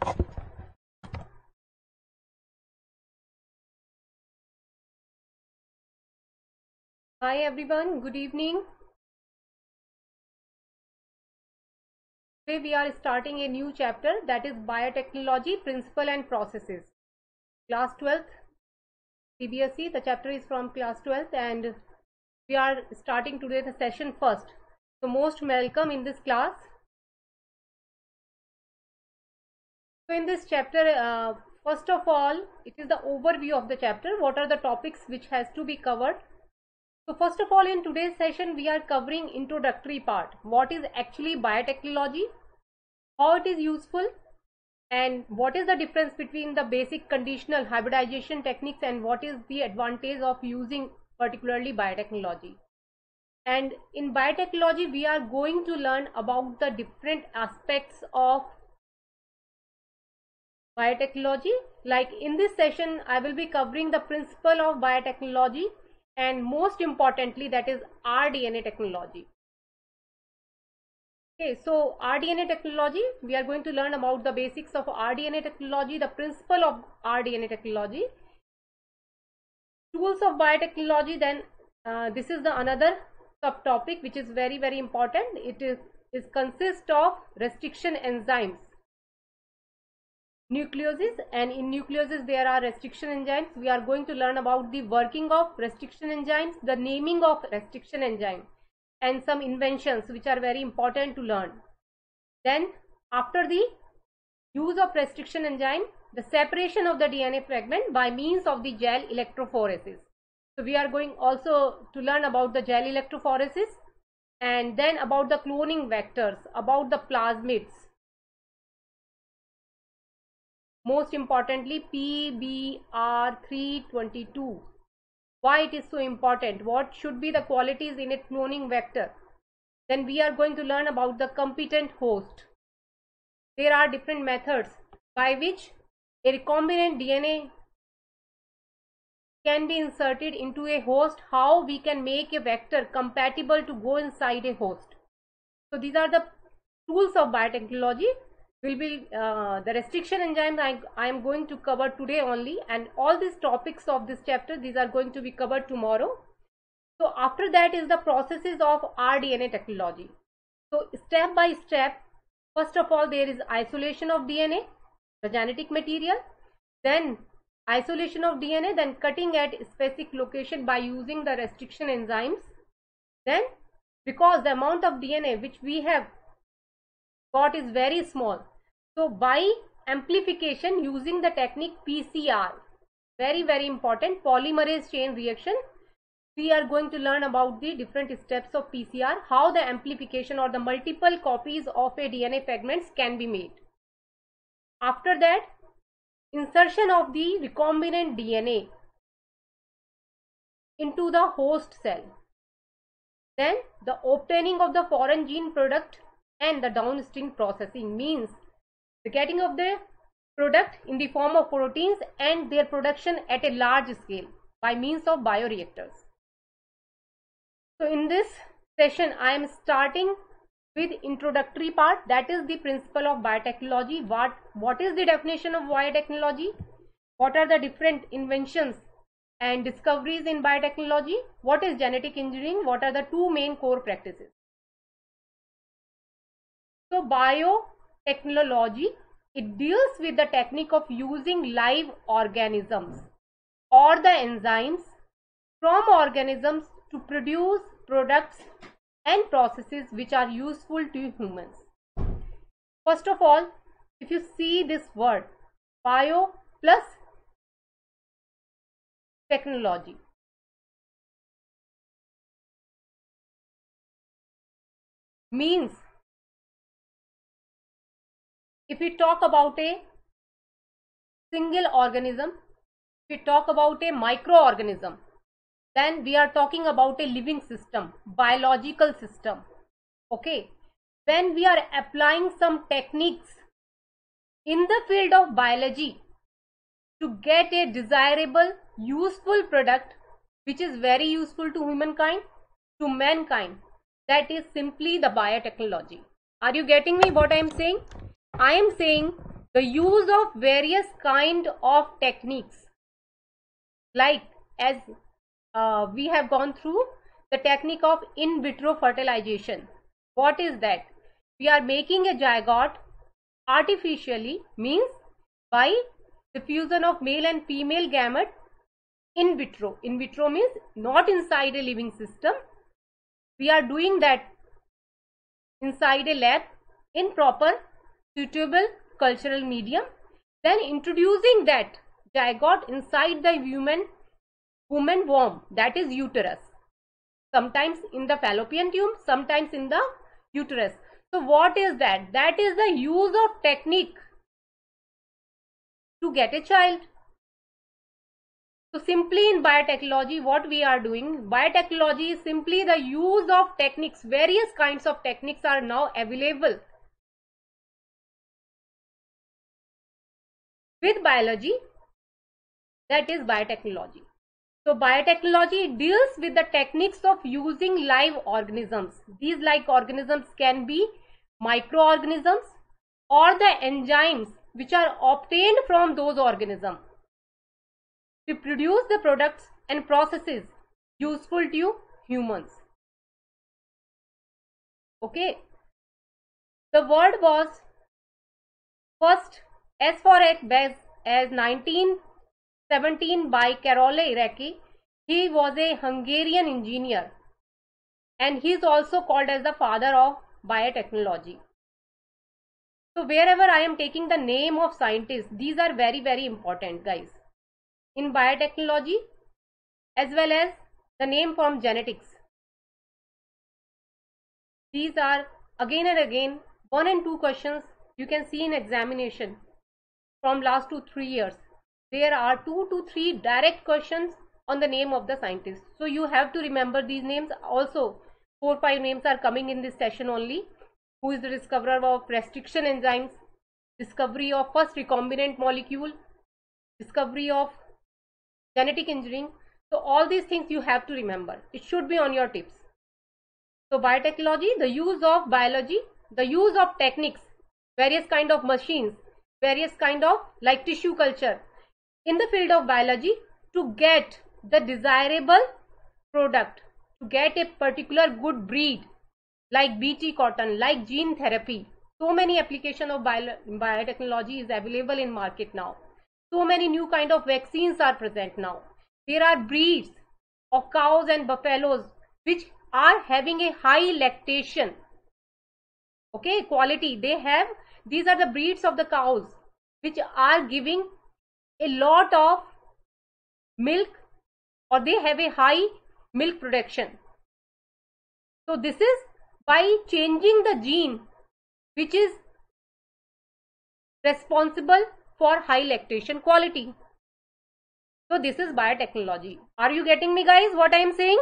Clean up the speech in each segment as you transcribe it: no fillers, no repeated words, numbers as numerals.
Hi everyone, good evening. Today we are starting a new chapter, that is Biotechnology Principle and Processes. Class 12th CBSE, the chapter is from class 12th and we are starting today the session first. So most welcome in this class. So in this chapter, first of all, it is the overview of the chapter. What are the topics which has to be covered? So first of all, in today's session, we are covering introductory part. What is actually biotechnology? How it is useful? And what is the difference between the basic conditional hybridization techniques and what is the advantage of using particularly biotechnology? And in biotechnology, we are going to learn about the different aspects of biotechnology. Like in this session, I will be covering the principle of biotechnology and most importantly, that is rDNA technology. Okay, so rDNA technology, we are going to learn about the basics of rDNA technology, the principle of rDNA technology, tools of biotechnology. Then this is the another subtopic which is very important. It is consists of restriction enzymes, nucleases, and in nucleases there are restriction enzymes. We are going to learn about the working of restriction enzymes, the naming of restriction enzyme, and some inventions which are very important to learn. Then after the use of restriction enzyme, the separation of the DNA fragment by means of the gel electrophoresis. So we are going also to learn about the gel electrophoresis, and then about the cloning vectors, about the plasmids, most importantly PBR322. Why it is so important? What should be the qualities in a cloning vector? Then we are going to learn about the competent host. There are different methods by which a recombinant DNA can be inserted into a host, how we can make a vector compatible to go inside a host. So these are the tools of biotechnology. Will be the restriction enzymes I am going to cover today only, and all these topics of this chapter, these are going to be covered tomorrow. So after that is the processes of rDNA technology. So step by step, first of all there is isolation of DNA, the genetic material, then isolation of DNA, then cutting at specific location by using the restriction enzymes. Then because the amount of DNA which we have got is very small, so by amplification using the technique PCR, very important, polymerase chain reaction, we are going to learn about the different steps of PCR, how the amplification or the multiple copies of a DNA fragments can be made. After that, insertion of the recombinant DNA into the host cell. Then the obtaining of the foreign gene product and the downstream processing, means the getting of the product in the form of proteins and their production at a large scale by means of bioreactors. So in this session, I am starting with introductory part, that is the principle of biotechnology. What is the definition of biotechnology? What are the different inventions and discoveries in biotechnology? What is genetic engineering? What are the two main core practices? So biotechnology, it deals with the technique of using live organisms or the enzymes from organisms to produce products and processes which are useful to humans. First of all, if you see this word, bio plus technology, means if we talk about a single organism, if we talk about a microorganism, then we are talking about a living system, biological system. Okay, when we are applying some techniques in the field of biology to get a desirable, useful product which is very useful to humankind, to mankind, that is simply the biotechnology. Are you getting me what I am saying? I am saying the use of various kind of techniques, like as we have gone through the technique of in vitro fertilization. What is that? We are making a zygote artificially, means by the fusion of male and female gamete in vitro. In vitro means not inside a living system. We are doing that inside a lab in proper suitable cultural medium, then introducing that zygote inside the woman womb, that is uterus, sometimes in the fallopian tube, sometimes in the uterus. So what is that? That is the use of technique to get a child. So simply in biotechnology, what we are doing, biotechnology is simply the use of techniques. Various kinds of techniques are now available with biology, that is biotechnology. So biotechnology deals with the techniques of using live organisms. These live organisms can be microorganisms or the enzymes which are obtained from those organisms to produce the products and processes useful to humans. Okay. The word was first as far as 1917 by Carole Iraki. He was a Hungarian engineer and he is also called as the father of biotechnology. So wherever I am taking the name of scientists, these are very, very important, guys, in biotechnology, as well as the name from genetics. These are again and again 1 and 2 questions you can see in examination from last 2-3 years. There are 2 to 3 direct questions on the name of the scientist. So you have to remember these names. Also 4-5 names are coming in this session only. Who is the discoverer of restriction enzymes, discovery of first recombinant molecule, discovery of genetic engineering. So all these things you have to remember. It should be on your tips. So biotechnology, the use of biology, the use of techniques, various kind of machines, various kind of like tissue culture in the field of biology to get the desirable product, to get a particular good breed like BT cotton, like gene therapy. So many application of biotechnology is available in market now. So many new kind of vaccines are present now. There are breeds of cows and buffaloes which are having a high lactation, okay, quality. They have, these are the breeds of the cows which are giving a lot of milk, or they have a high milk production. So this is by changing the gene which is responsible for high lactation quality. So this is biotechnology. Are you getting me, guys, what I am saying?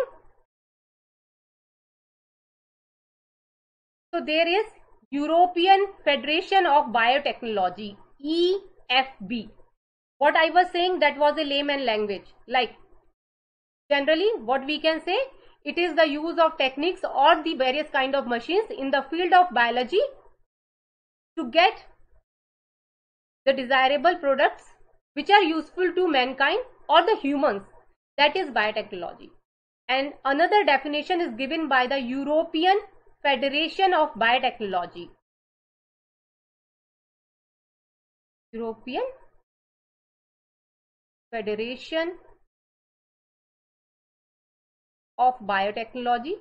So there is European Federation of Biotechnology, EFB. What I was saying, that was a layman language. Like generally what we can say, it is the use of techniques or the various kind of machines in the field of biology to get the desirable products which are useful to mankind or the humans. That is biotechnology. And another definition is given by the European Federation of Biotechnology. European Federation of Biotechnology.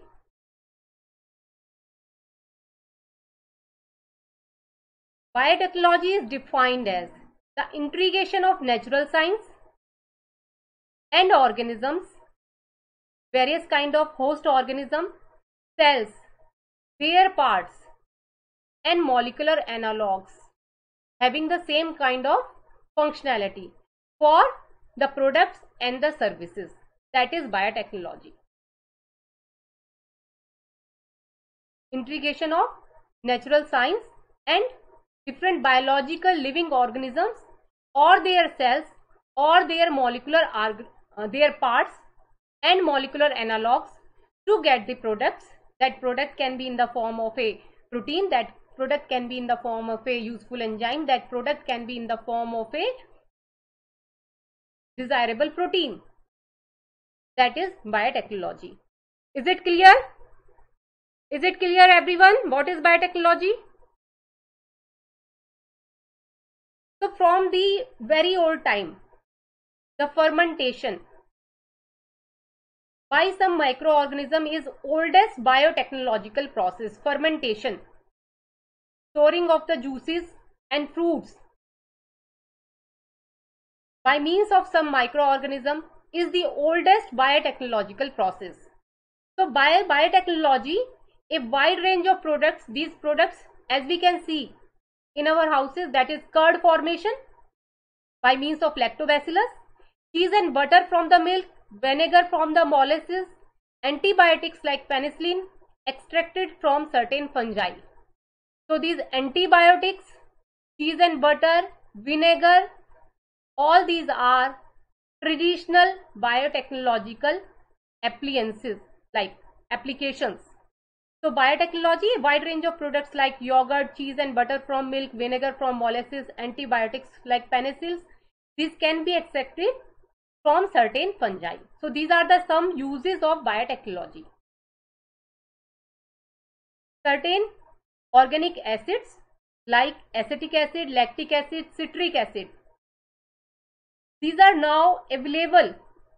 Biotechnology is defined as the integration of natural science and organisms, various kind of host organisms, cells, their parts and molecular analogues having the same kind of functionality for the products and the services. That is biotechnology. Integration of natural science and different biological living organisms or their cells or their molecular their parts and molecular analogues to get the products. That product can be in the form of a protein, that product can be in the form of a useful enzyme, that product can be in the form of a desirable protein. That is biotechnology. Is it clear? Is it clear, everyone? What is biotechnology? So from the very old time, the fermentation by some microorganism is oldest biotechnological process. Fermentation, storing of the juices and fruits by means of some microorganism is the oldest biotechnological process. So by biotechnology, a wide range of products, these products as we can see in our houses, that is curd formation by means of lactobacillus, cheese and butter from the milk, vinegar from the molasses, antibiotics like penicillin extracted from certain fungi. So these antibiotics, cheese and butter, vinegar, all these are traditional biotechnological appliances, like applications. So biotechnology, a wide range of products like yogurt, cheese and butter from milk, vinegar from molasses, antibiotics like penicillins, these can be extracted from certain fungi. So these are the some uses of biotechnology. Certain organic acids like acetic acid, lactic acid, citric acid, these are now available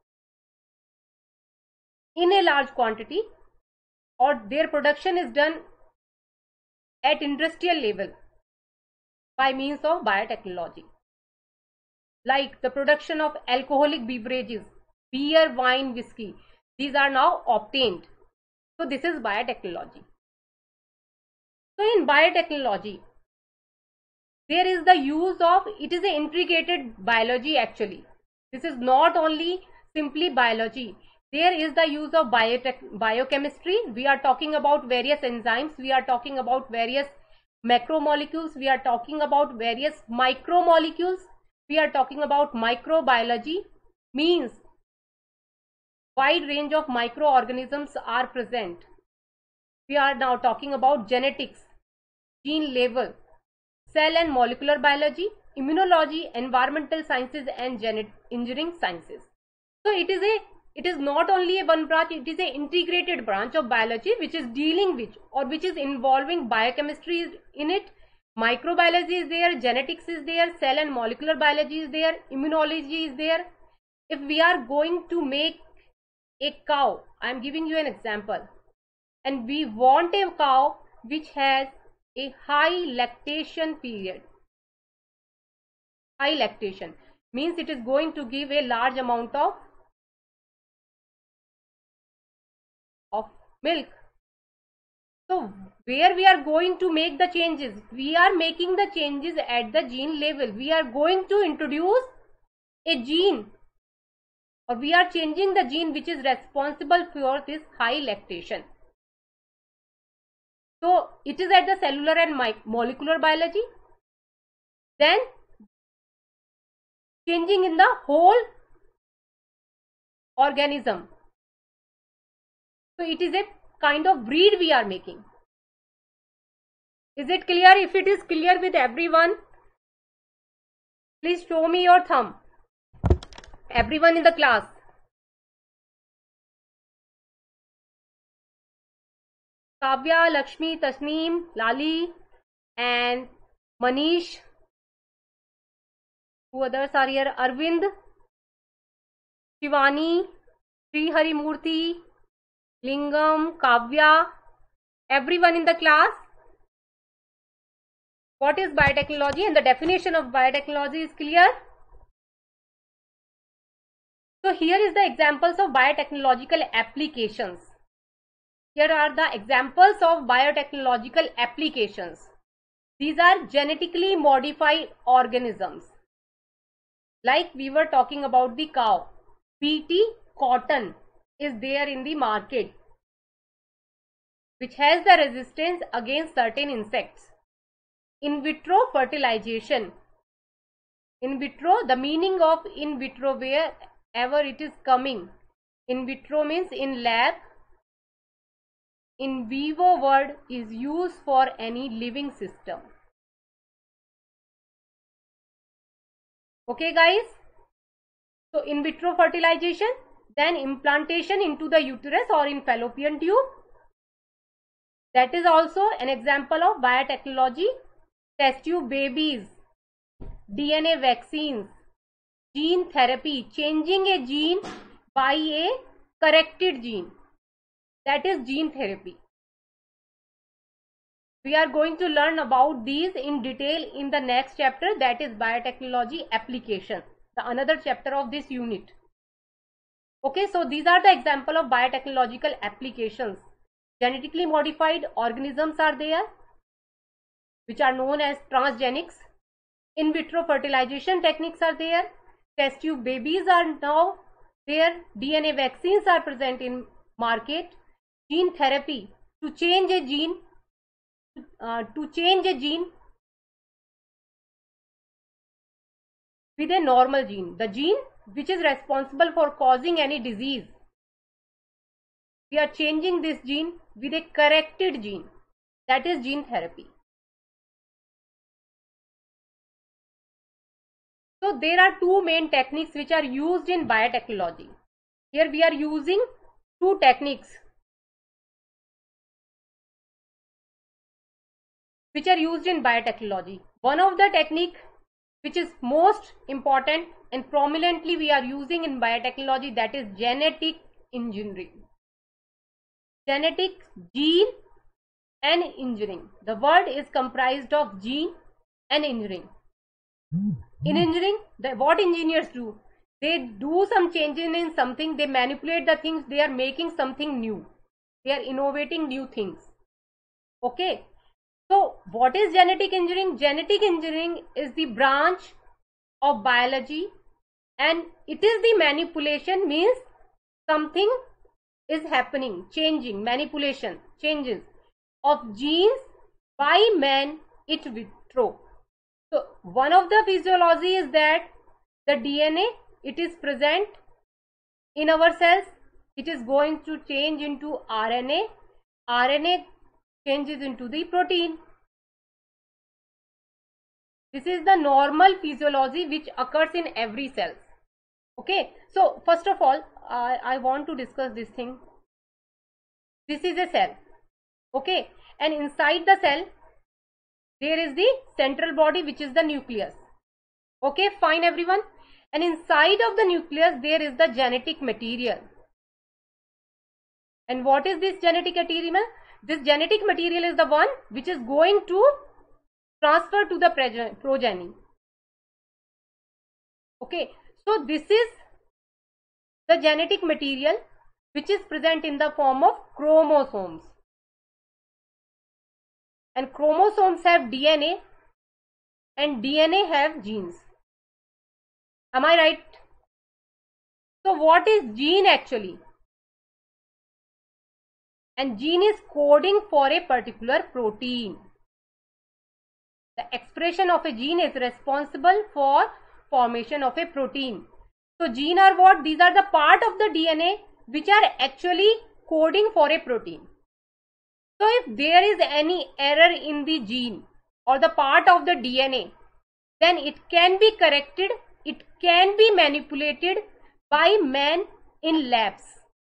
in a large quantity, or their production is done at industrial level by means of biotechnology. Like the production of alcoholic beverages, beer, wine, whiskey, these are now obtained. So this is biotechnology. So in biotechnology, there is the use of, it is an integrated biology actually. This is not only simply biology. There is the use of biochemistry. We are talking about various enzymes. We are talking about various macromolecules. We are talking about various micromolecules. We are talking about microbiology, means wide range of microorganisms are present. We are now talking about genetics, gene level, cell and molecular biology, immunology, environmental sciences and genetic engineering sciences. So it is not only a one branch, it is an integrated branch of biology which is dealing with, or which is involving biochemistry in it, microbiology is there, genetics is there, cell and molecular biology is there, immunology is there. If we are going to make a cow, I am giving you an example, and we want a cow which has a high lactation period. High lactation means it is going to give a large amount of milk. So where we are going to make the changes? We are making the changes at the gene level. We are going to introduce a gene, or we are changing the gene which is responsible for this high lactation. So it is at the cellular and molecular biology. Then changing in the whole organism. So it is a kind of breed we are making. Is it clear? If it is clear with everyone, please show me your thumb. Everyone in the class. Kavya, Lakshmi, Tasneem, Lali and Manish. Who others are here? Arvind, Shivani, Sri Harimurthy, Lingam, Kavya. Everyone in the class. What is biotechnology and the definition of biotechnology is clear. So here is the examples of biotechnological applications. Here are the examples of biotechnological applications. These are genetically modified organisms. Like we were talking about the cow. BT cotton is there in the market, which has the resistance against certain insects. In vitro fertilization. In vitro, the meaning of in vitro, wherever it is coming. In vitro means in lab, in vivo word is used for any living system. Okay guys, so in vitro fertilization, then implantation into the uterus or in fallopian tube, that is also an example of biotechnology. Test tube babies, DNA vaccines, gene therapy, changing a gene by a corrected gene, that is gene therapy. We are going to learn about these in detail in the next chapter, that is biotechnology application, the another chapter of this unit. Okay, so these are the example of biotechnological applications. Genetically modified organisms are there, which are known as transgenics. In vitro fertilization techniques are there. Test tube babies are now there. DNA vaccines are present in market. Gene therapy, to change a gene, with a normal gene, the gene which is responsible for causing any disease. We are changing this gene with a corrected gene, that is gene therapy. So there are two main techniques which are used in biotechnology. Here we are using two techniques which are used in biotechnology. One of the technique which is most important and prominently we are using in biotechnology, that is genetic engineering. Genetic, gene and engineering. The word is comprised of gene and engineering. In engineering, what engineers do? They do some changes in something, they manipulate the things, they are making something new. They are innovating new things. Okay. So what is genetic engineering? Genetic engineering is the branch of biology, and it is the manipulation, means something is happening, changing, manipulation, changes of genes by man in vitro. So one of the physiology is that the DNA, it is present in our cells, it is going to change into RNA, RNA changes into the protein. This is the normal physiology which occurs in every cell. Okay, so first of all, I want to discuss this thing. This is a cell. Okay, and inside the cell, there is the central body which is the nucleus. Okay, fine everyone. And inside of the nucleus, there is the genetic material. And what is this genetic material? This genetic material is the one which is going to transfer to the progeny. Okay, so this is the genetic material which is present in the form of chromosomes. And chromosomes have DNA and DNA have genes. Am I right? So what is gene actually? And gene is coding for a particular protein. The expression of a gene is responsible for formation of a protein. So gene are what? These are the part of the DNA which are actually coding for a protein. So if there is any error in the gene or the part of the DNA, then it can be corrected, it can be manipulated by man in labs.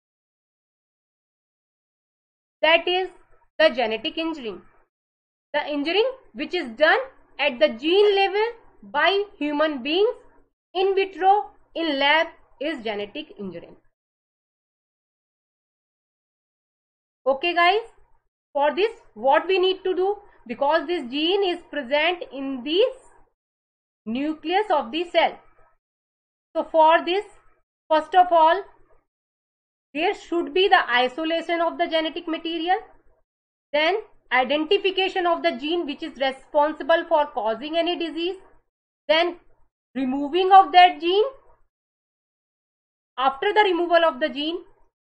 That is the genetic engineering. The engineering which is done at the gene level by human beings in vitro, in lab, is genetic engineering. Okay guys, for this what we need to do, because this gene is present in this nucleus of the cell. So for this, first of all, there should be the isolation of the genetic material, then identification of the gene which is responsible for causing any disease, then removing of that gene. After the removal of the gene,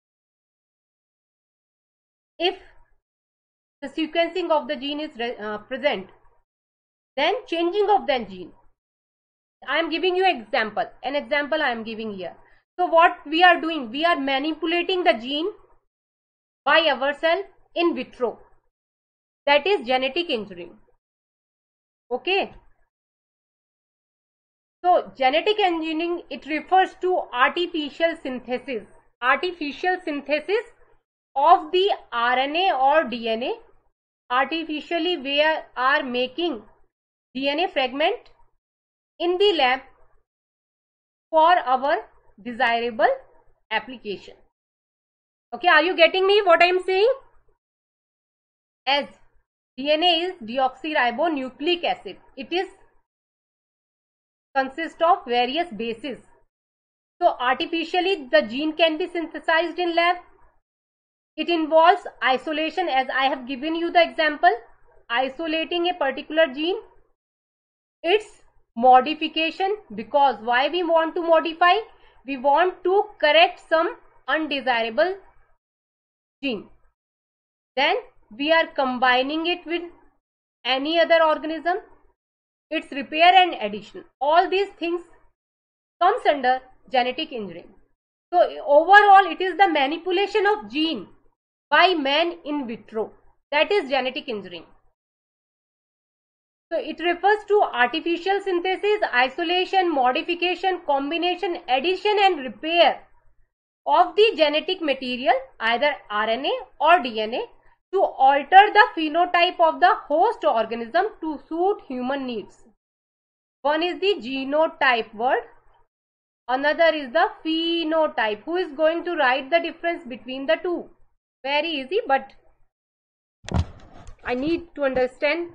if the sequencing of the gene is present, then changing of that gene. I am giving you an example I am giving here. So what we are doing, we are manipulating the gene by ourselves in vitro. That is genetic engineering. Okay. So genetic engineering, it refers to artificial synthesis of the RNA or DNA. Artificially we are making DNA fragment in the lab for our desirable application. Okay, are you getting me what I am saying? As DNA is deoxyribonucleic acid, it is consists of various bases. So artificially the gene can be synthesized in lab. It involves isolation, as I have given you the example, isolating a particular gene. Its modification, because why we want to modify? We want to correct some undesirable gene. Then we are combining it with any other organism. Its repair and addition. All these things comes under genetic engineering. So overall it is the manipulation of gene by man in vitro. That is genetic engineering. So it refers to artificial synthesis, isolation, modification, combination, addition and repair of the genetic material, either RNA or DNA, to alter the phenotype of the host organism to suit human needs. One is the genotype word, another is the phenotype. Who is going to write the difference between the two? Very easy, but I need to understand.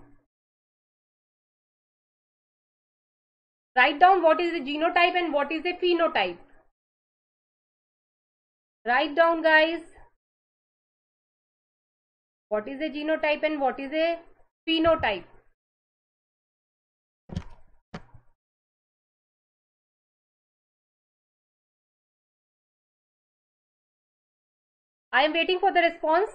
Write down what is a genotype and what is a phenotype. Write down, guys. What is a genotype and what is a phenotype? I am waiting for the response.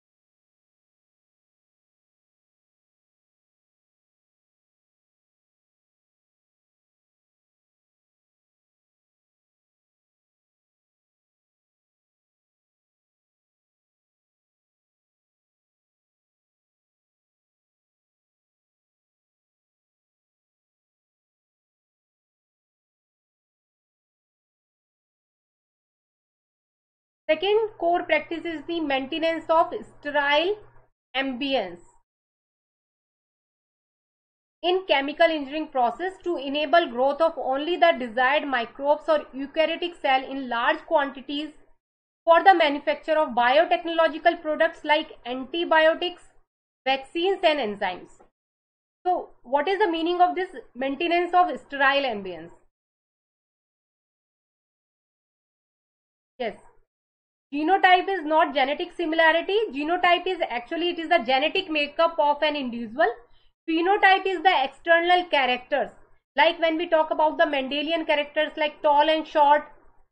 Second core practice is the maintenance of sterile ambience in chemical engineering process to enable growth of only the desired microbes or eukaryotic cell in large quantities for the manufacture of biotechnological products like antibiotics, vaccines and enzymes. So what is the meaning of this maintenance of sterile ambience? Yes. Genotype is not genetic similarity. Genotype is actually, it is the genetic makeup of an individual. Phenotype is the external characters. Like when we talk about the Mendelian characters like tall and short,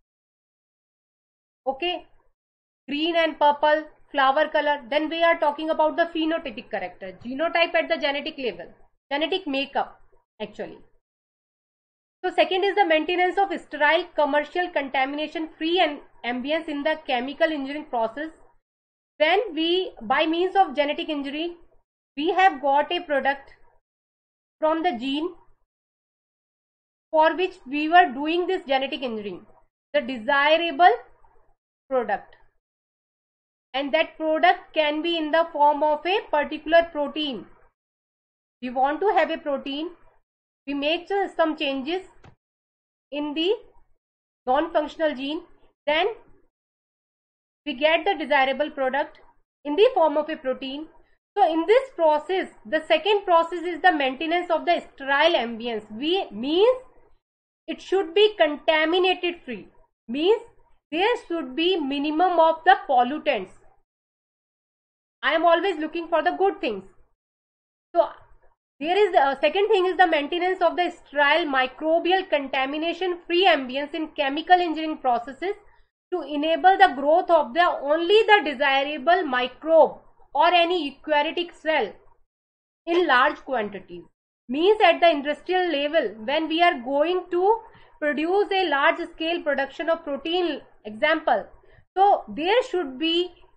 okay, green and purple, flower color, then we are talking about the phenotypic character. Genotype at the genetic level, genetic makeup actually. So second is the maintenance of sterile, commercial, contamination free and ambience in the chemical engineering process. When we, by means of genetic engineering, we have got a product from the gene for which we were doing this genetic engineering, the desirable product, and that product can be in the form of a particular protein. We want to have a protein, we make some changes in the non-functional gene, then we get the desirable product in the form of a protein. So in this process, the second process is the maintenance of the sterile ambience. Means it should be contaminated free, means there should be minimum of the pollutants. I am always looking for the good things. So there is the second thing is the maintenance of the sterile, microbial, contamination free ambience in chemical engineering processes to enable the growth of the only the desirable microbe or any eukaryotic cell in large quantities. Means at the industrial level, when we are going to produce a large scale production of protein example, so there should be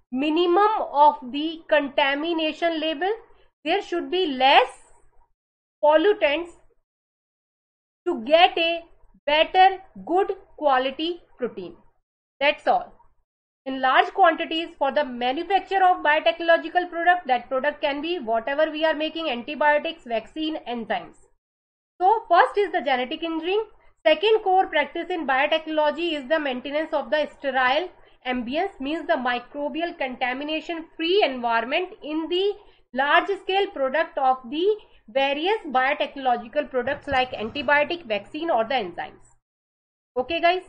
minimum of the contamination level. There should be less pollutants to get a better, good quality protein. That's all. In large quantities for the manufacture of biotechnological product, that product can be whatever we are making, antibiotics, vaccine, enzymes. So first is the genetic engineering. Second core practice in biotechnology is the maintenance of the sterile ambience, means the microbial contamination free environment in the large scale product of the various biotechnological products like antibiotic, vaccine or the enzymes. Okay guys.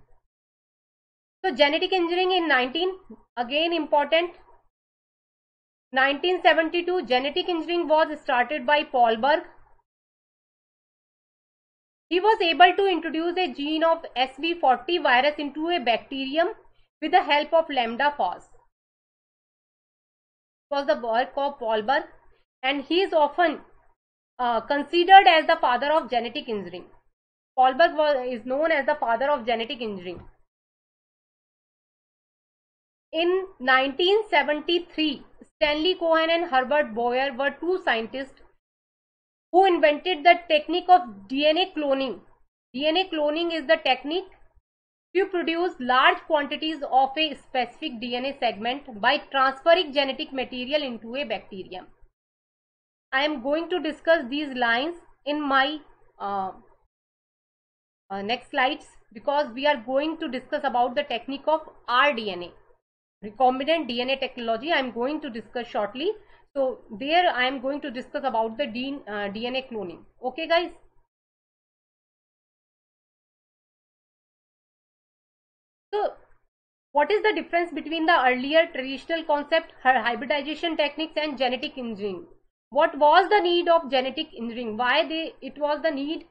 So genetic engineering in again important. 1972 genetic engineering was started by Paul Berg. He was able to introduce a gene of SV40 virus into a bacterium with the help of lambda phos. It was the work of Paul Berg, and he is often considered as the father of genetic engineering. Paul Berg is known as the father of genetic engineering. In 1973, Stanley Cohen and Herbert Boyer were two scientists who invented the technique of DNA cloning. DNA cloning is the technique to produce large quantities of a specific DNA segment by transferring genetic material into a bacterium. I am going to discuss these lines in my next slides, because we are going to discuss about the technique of rDNA. Recombinant DNA technology I am going to discuss shortly. So there I am going to discuss about the DNA cloning. Okay guys. So what is the difference between the earlier traditional concept, hybridization techniques and genetic engineering? What was the need of genetic engineering? Why there was the need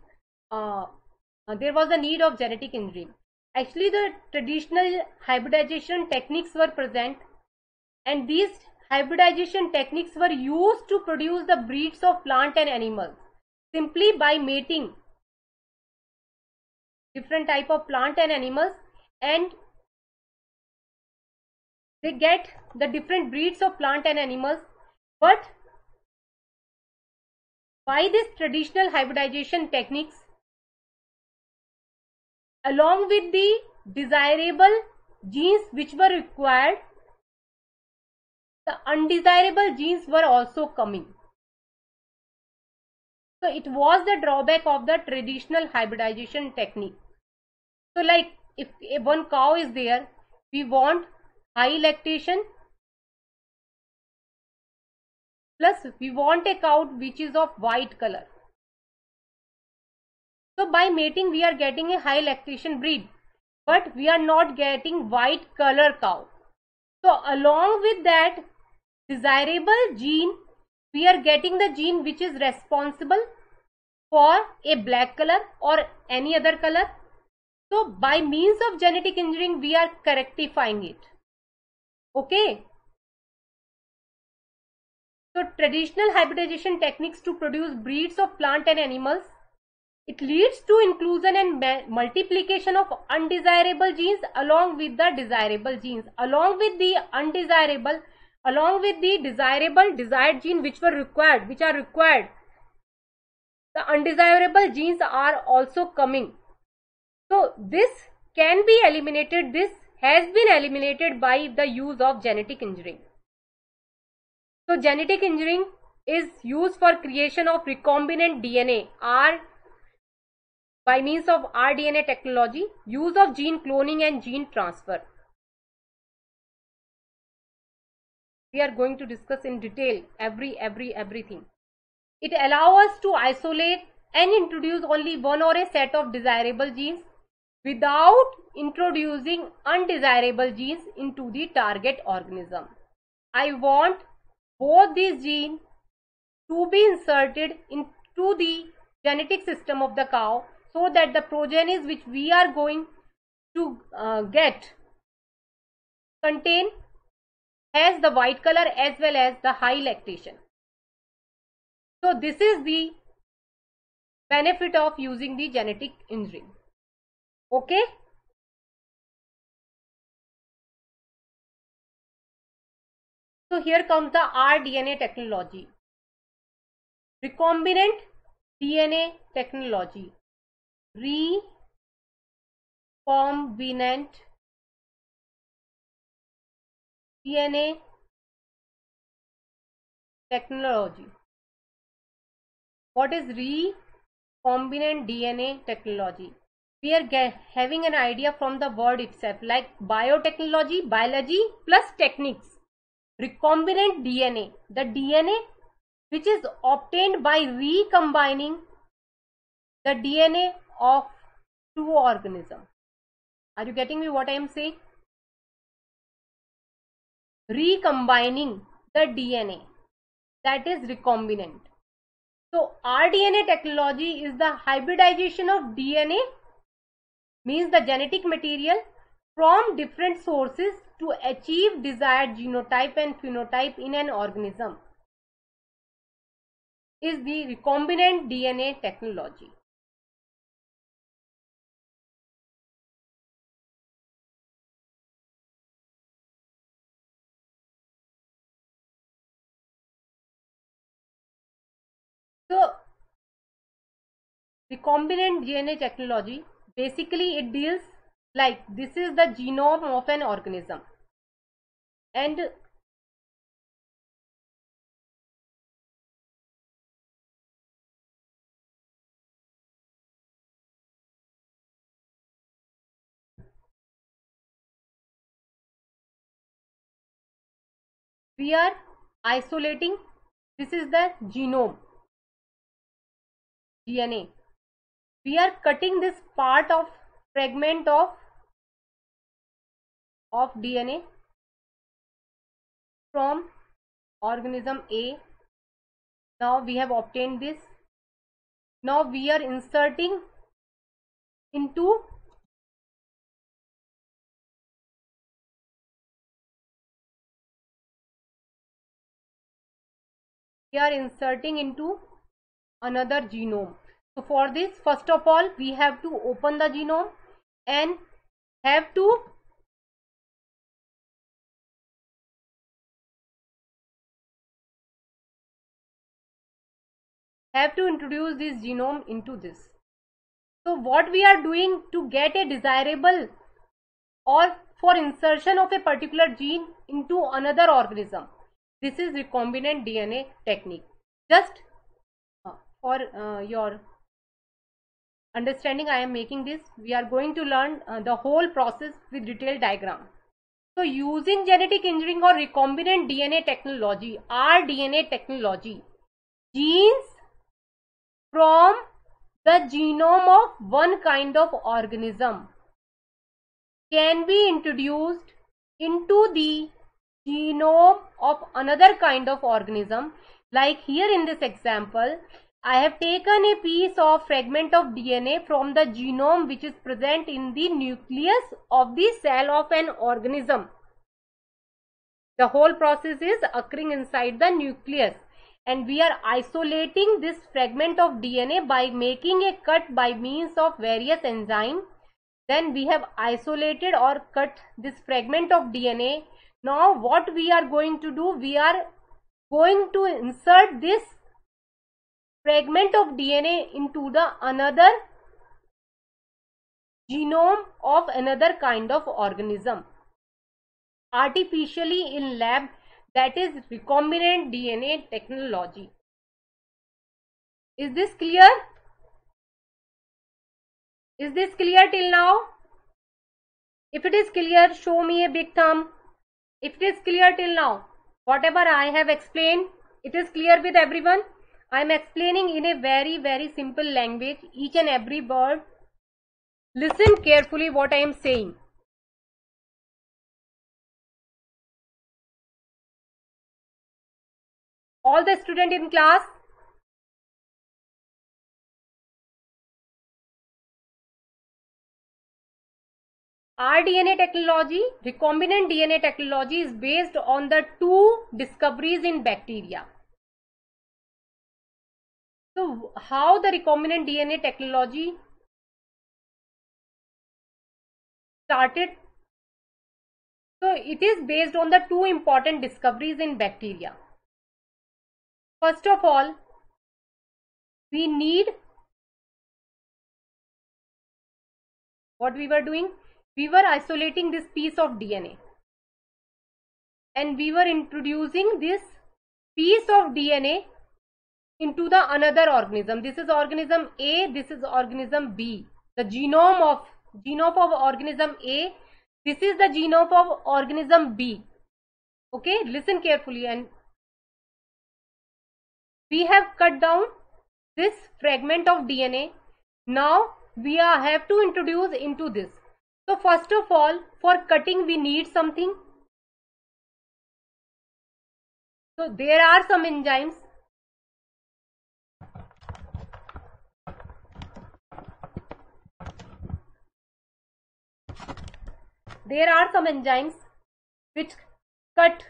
of genetic engineering? Actually, the traditional hybridization techniques were present, and these hybridization techniques were used to produce the breeds of plant and animals simply by mating different type of plant and animals, and they get the different breeds of plant and animals. But by this traditional hybridization techniques, along with the desirable genes which were required, the undesirable genes were also coming. So it was the drawback of the traditional hybridization technique. So like if one cow is there, we want high lactation, plus we want a cow which is of white color. So by mating we are getting a high lactation breed, but we are not getting white color cow. So along with that desirable gene, we are getting the gene which is responsible for a black color or any other color. So by means of genetic engineering we are correctifying it. Okay. So traditional hybridization techniques to produce breeds of plant and animals, it leads to inclusion and multiplication of undesirable genes along with the desirable genes, along with the desirable desired gene which are required. The undesirable genes are also coming. So this can be eliminated. This has been eliminated by the use of genetic engineering. So genetic engineering is used for creation of recombinant DNA by means of rDNA technology, use of gene cloning and gene transfer. We are going to discuss in detail everything. It allows us to isolate and introduce only one or a set of desirable genes without introducing undesirable genes into the target organism. I want both these genes to be inserted into the genetic system of the cow, so that the progenies which we are going to get has the white color as well as the high lactation. So this is the benefit of using the genetic engineering. Okay. So here comes the rDNA technology. Recombinant DNA technology. Recombinant DNA technology. What is recombinant DNA technology? We are having an idea from the word itself, like biotechnology, biology plus techniques. Recombinant DNA, the DNA which is obtained by recombining the DNA of two organisms. Are you getting me what I am saying? Recombining the DNA, that is recombinant. So rDNA technology is the hybridization of DNA, means the genetic material, from different sources to achieve desired genotype and phenotype in an organism, is the recombinant DNA technology. So recombinant DNA technology, basically it deals like, this is the genome of an organism, and we are isolating, this is the genome DNA, we are cutting this part of fragment of DNA from organism A. Now we have obtained this. Now we are inserting into another genome. So for this, first of all, we have to open the genome and have to introduce this genome into this. So what we are doing to get a desirable or for insertion of a particular gene into another organism, this is recombinant DNA technique. Just for your understanding, I am making this. We are going to learn the whole process with detailed diagram. So using genetic engineering or recombinant DNA technology, rDNA technology, genes from the genome of one kind of organism can be introduced into the genome of another kind of organism. Like here in this example, I have taken a piece of fragment of DNA from the genome which is present in the nucleus of the cell of an organism. The whole process is occurring inside the nucleus, and we are isolating this fragment of DNA by making a cut by means of various enzymes. Then we have isolated or cut this fragment of DNA. Now what we are going to do, we are going to insert this fragment of DNA into the another genome of another kind of organism artificially in lab, that is recombinant DNA technology. Is this clear? Is this clear till now? If it is clear, show me a big thumb. If it is clear till now, whatever I have explained, it is clear with everyone. I am explaining in a very simple language, each and every word. Listen carefully what I am saying. All the students in class, rDNA technology, recombinant DNA technology, is based on the two discoveries in bacteria. So how the recombinant DNA technology started? So it is based on the two important discoveries in bacteria. First of all, we need, what we were doing, we were isolating this piece of DNA and we were introducing this piece of DNA into the another organism. This is organism A, this is organism B. The genome of organism A, this is the genome of organism B. Okay, listen carefully. And we have cut down this fragment of DNA. Now we have to introduce into this. So first of all, for cutting we need something. So there are some enzymes. There are some enzymes which cut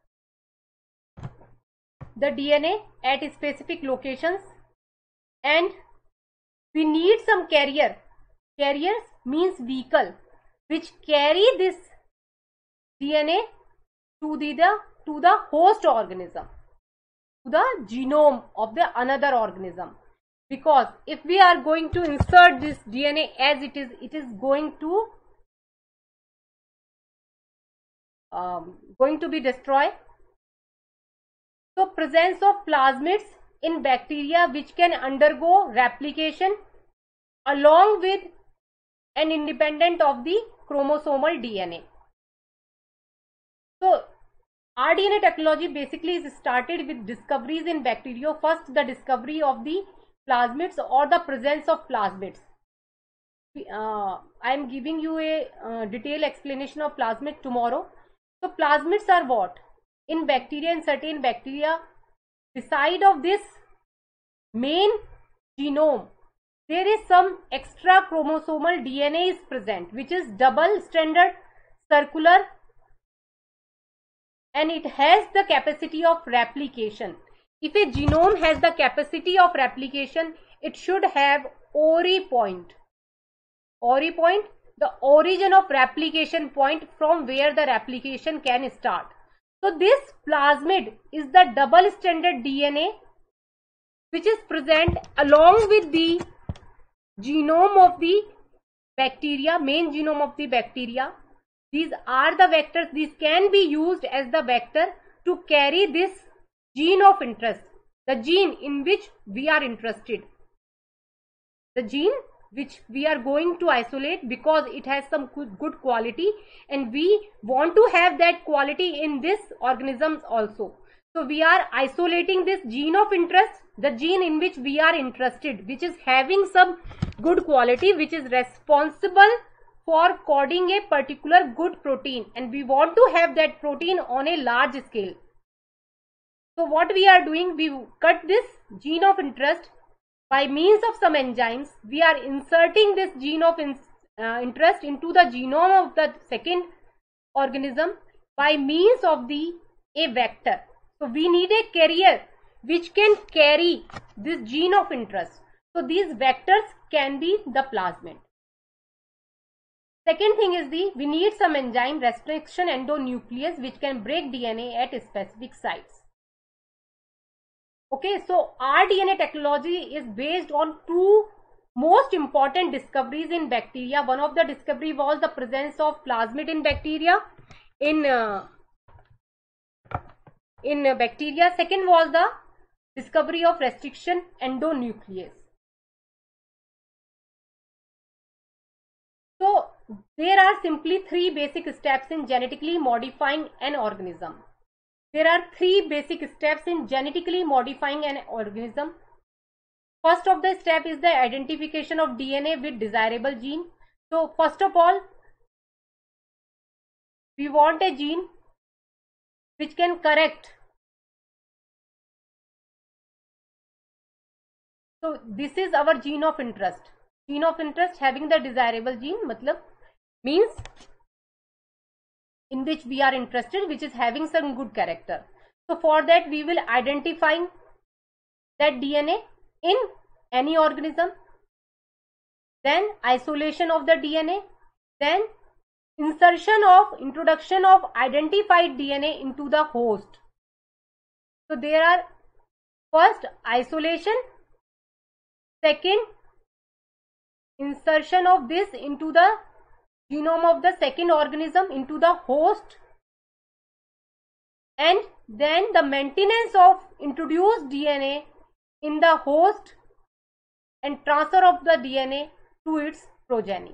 the DNA at specific locations, and we need some carrier. Carriers means vehicle which carry this DNA to the host organism, to the genome of the another organism. Because if we are going to insert this DNA as it is going to be destroyed. So presence of plasmids in bacteria which can undergo replication along with and independent of the chromosomal DNA. So rDNA technology basically is started with discoveries in bacteria. First, the discovery of the plasmids or the presence of plasmids. I am giving you a detailed explanation of plasmid tomorrow. So plasmids are what? In bacteria, in certain bacteria, beside of this main genome, there is some extra chromosomal DNA is present, which is double-stranded, circular, and it has the capacity of replication. If a genome has the capacity of replication, it should have ORI point. ORI point, the origin of replication point from where the replication can start. So this plasmid is the double-stranded DNA which is present along with the genome of the bacteria, main genome of the bacteria. These are the vectors. These can be used as the vector to carry this gene of interest, the gene in which we are interested, the gene which we are going to isolate because it has some good quality and we want to have that quality in this organisms also. So we are isolating this gene of interest, the gene in which we are interested, which is having some good quality, which is responsible for coding a particular good protein, and we want to have that protein on a large scale. So what we are doing, we cut this gene of interest by means of some enzymes. We are inserting this gene of interest into the genome of the second organism by means of a vector. So we need a carrier which can carry this gene of interest. So these vectors can be the plasmid. Second thing is we need some enzyme, restriction endonuclease, which can break DNA at specific sites. Okay, so rDNA technology is based on two most important discoveries in bacteria. One of the discovery was the presence of plasmid in bacteria. In bacteria, second was the discovery of restriction endonuclease. So there are simply three basic steps in genetically modifying an organism. There are three basic steps in genetically modifying an organism. First of the step is the identification of DNA with desirable gene. So first of all, we want a gene which can correct. So this is our gene of interest. Gene of interest having the desirable gene means in which we are interested, which is having some good character. So for that we will identify that DNA in any organism, then isolation of the DNA, then introduction of identified DNA into the host. So there are first isolation, second insertion of this into the genome of the second organism into the host, and then the maintenance of introduced DNA in the host and transfer of the DNA to its progeny.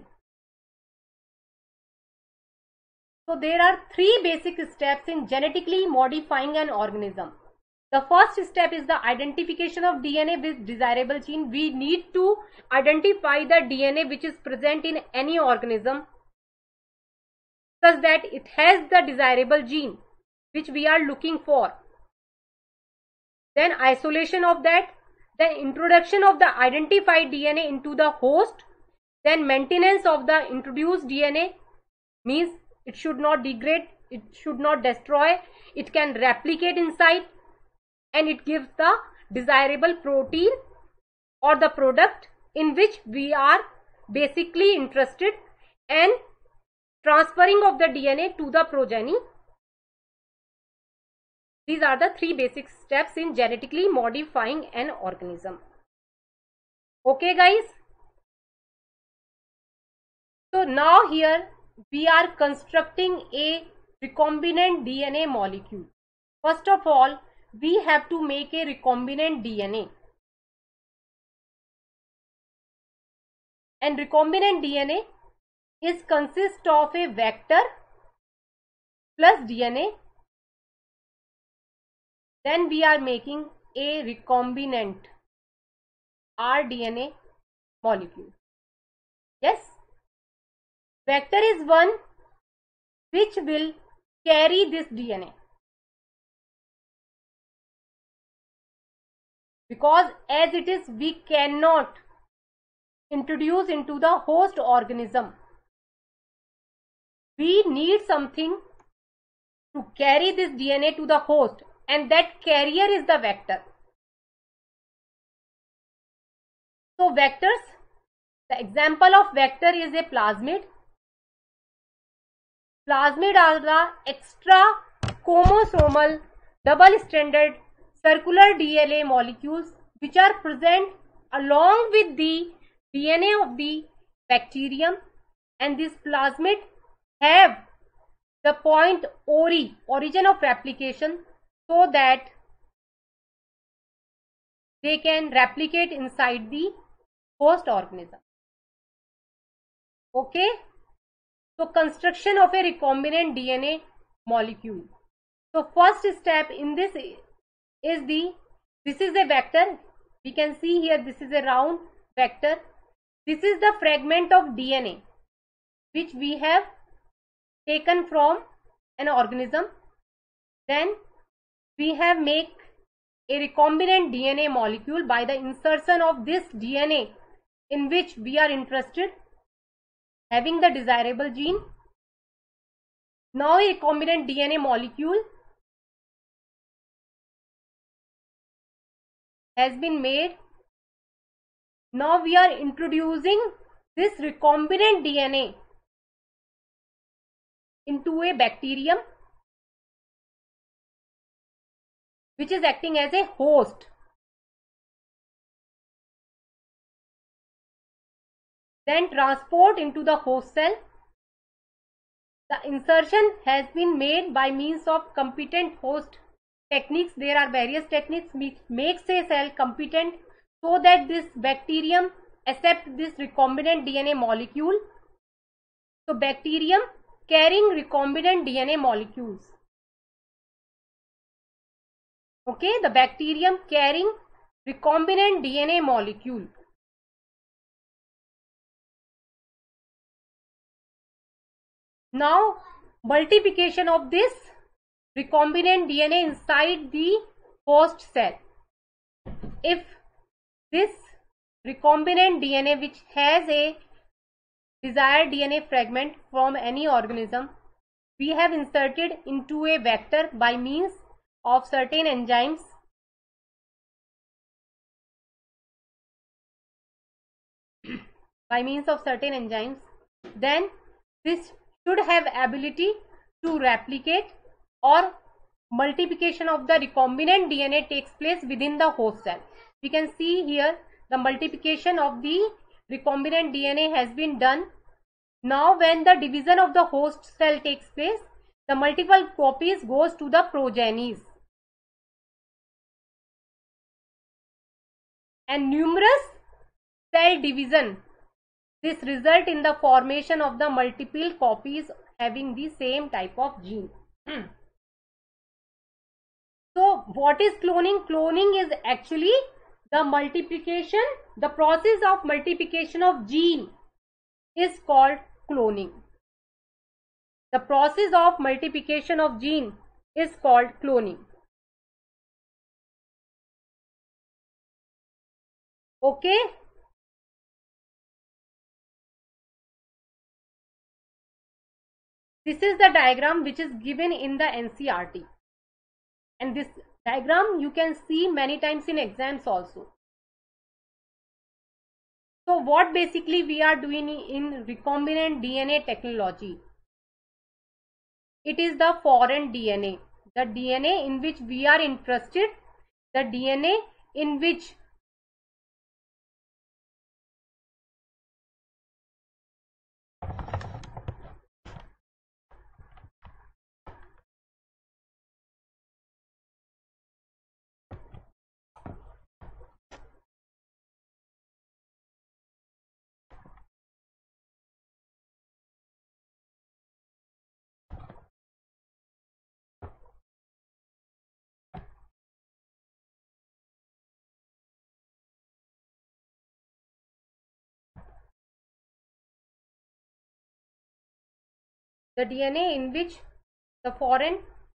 So there are three basic steps in genetically modifying an organism. The first step is the identification of DNA with desirable gene. We need to identify the DNA which is present in any organism such that it has the desirable gene which we are looking for. Then isolation of that, then introduction of the identified DNA into the host, then maintenance of the introduced DNA, means it should not degrade, it should not destroy, it can replicate inside, and it gives the desirable protein or the product in which we are basically interested, and transferring of the DNA to the progeny. These are the three basic steps in genetically modifying an organism. Okay guys, so now here we are constructing a recombinant DNA molecule. First of all, we have to make a recombinant DNA, and recombinant DNA is consist of a vector plus DNA. Then we are making a recombinant rDNA molecule. Yes, vector is one which will carry this DNA, because as it is, we cannot introduce into the host organism. We need something to carry this DNA to the host, and that carrier is the vector. So vectors, the example of vector is a plasmid. Plasmid are the extra chromosomal double-stranded circular DNA molecules which are present along with the DNA of the bacterium, and this plasmid have the point ORI, origin of replication, so that they can replicate inside the host organism. Okay, so construction of a recombinant DNA molecule. So first step in this is this is a vector. We can see here this is a round vector. This is the fragment of DNA which we have taken from an organism. Then we have make a recombinant DNA molecule by the insertion of this DNA in which we are interested, having the desirable gene. Now a recombinant DNA molecule has been made. Now we are introducing this recombinant DNA into a bacterium which is acting as a host. Then transport into the host cell. The insertion has been made by means of competent host techniques. There are various techniques which makes a cell competent so that this bacterium accept this recombinant DNA molecule. So bacterium carrying recombinant DNA molecules. Okay, the bacterium carrying recombinant DNA molecule. Now multiplication of this recombinant DNA inside the host cell. If this recombinant DNA which has a desired DNA fragment from any organism, we have inserted into a vector by means of certain enzymes. Then this should have ability to replicate, or multiplication of the recombinant DNA takes place within the host cell. We can see here the multiplication of the recombinant DNA has been done. Now when the division of the host cell takes place, the multiple copies goes to the progenies. And numerous cell division, this result in the formation of the multiple copies having the same type of gene. So what is cloning? Cloning is actually the multiplication, the process of multiplication of gene is called cloning. The process of multiplication of gene is called cloning. Okay. This is the diagram which is given in the NCERT. And this diagram you can see many times in exams also. So what basically we are doing in recombinant DNA technology? It is the foreign DNA, the DNA in which we are interested, the DNA in which the DNA in which the foreign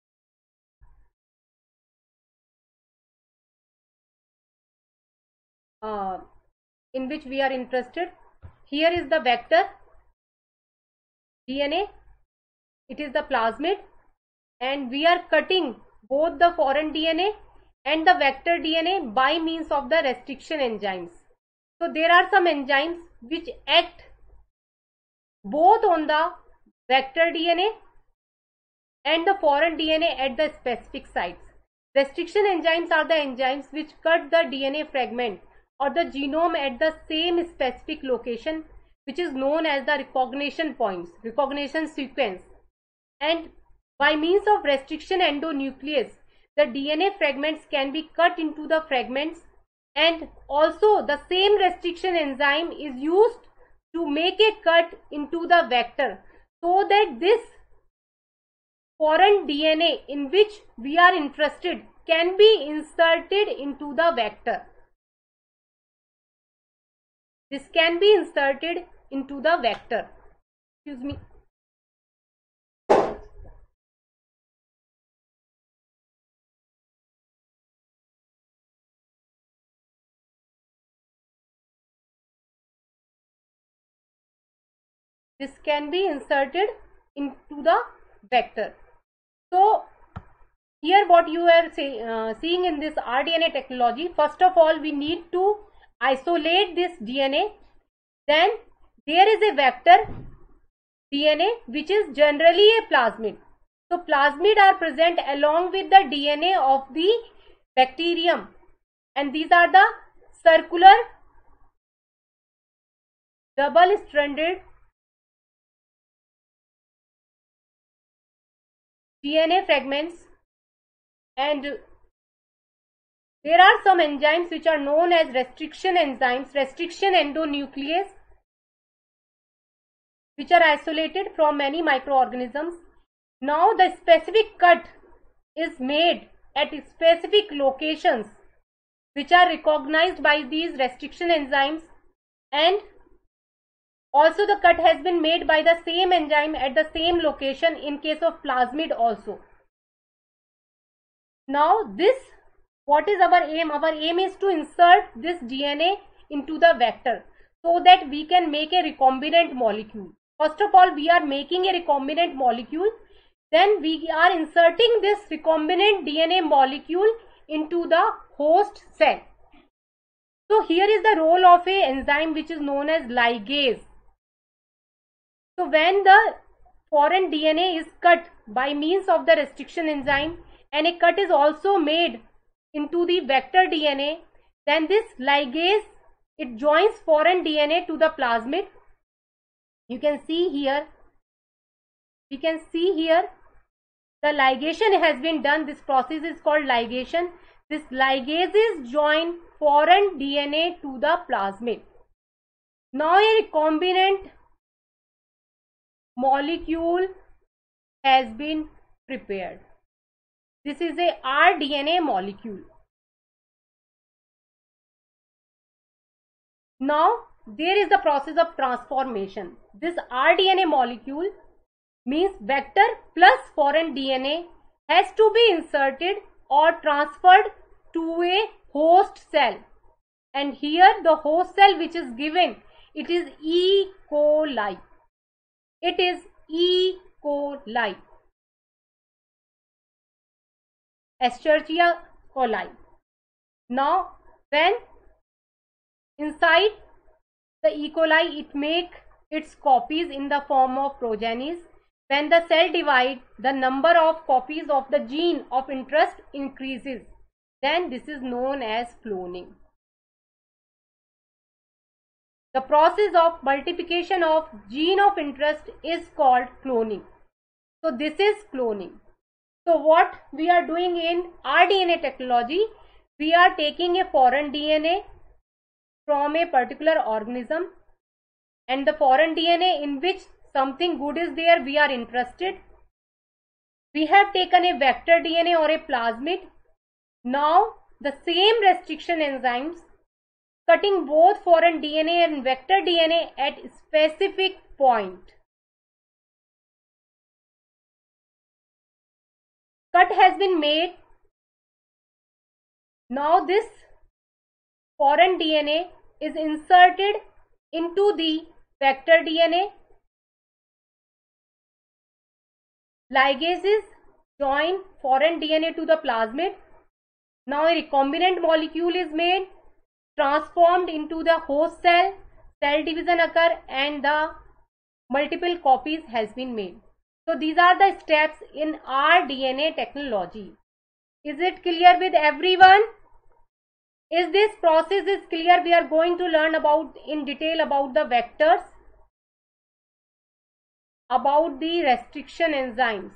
in which we are interested. Here is the vector DNA, it is the plasmid, and we are cutting both the foreign DNA and the vector DNA by means of the restriction enzymes. So there are some enzymes which act both on the vector DNA and the foreign DNA at the specific sites. Restriction enzymes are the enzymes which cut the DNA fragment or the genome at the same specific location, which is known as the recognition points, recognition sequence. And by means of restriction endonuclease, the DNA fragments can be cut into the fragments, and also the same restriction enzyme is used to make a cut into the vector, so that this foreign DNA in which we are interested can be inserted into the vector. This can be inserted into the vector. Excuse me. This can be inserted into the vector. So here what you are seeing in this rDNA technology, first of all we need to isolate this DNA. Then there is a vector DNA which is generally a plasmid. So plasmid are present along with the DNA of the bacterium, and these are the circular double-stranded DNA fragments, and there are some enzymes which are known as restriction enzymes, restriction endonuclease, which are isolated from many microorganisms. Now the specific cut is made at specific locations which are recognized by these restriction enzymes, and also the cut has been made by the same enzyme at the same location in case of plasmid also. Now this, what is our aim? Our aim is to insert this DNA into the vector so that we can make a recombinant molecule. First of all, we are making a recombinant molecule, then we are inserting this recombinant DNA molecule into the host cell. So here is the role of a enzyme which is known as ligase. So when the foreign DNA is cut by means of the restriction enzyme, and a cut is also made into the vector DNA, then this ligase, it joins foreign DNA to the plasmid. You can see here, we can see here the ligation has been done. This process is called ligation. This ligases join foreign DNA to the plasmid. Now a recombinant molecule has been prepared. This is a rDNA molecule. Now there is the process of transformation. This rDNA molecule means vector plus foreign DNA has to be inserted or transferred to a host cell, and here the host cell which is given, it is E. coli. It is E. coli, Escherichia coli. Now when inside the E. coli, it make its copies in the form of progenies. When the cell divides, the number of copies of the gene of interest increases. Then this is known as cloning. The process of multiplication of gene of interest is called cloning. So this is cloning. So what we are doing in rDNA technology, we are taking a foreign DNA from a particular organism, and the foreign DNA in which something good is there, we are interested. We have taken a vector DNA or a plasmid. Now the same restriction enzymes cutting both foreign DNA and vector DNA at specific point. Cut has been made. Now this foreign DNA is inserted into the vector DNA. Ligases join foreign DNA to the plasmid. Now a recombinant molecule is made, transformed into the host cell, cell division occur, and the multiple copies has been made. So these are the steps in rDNA technology. Is it clear with everyone? Is this process is clear? We are going to learn about in detail about the vectors, about the restriction enzymes.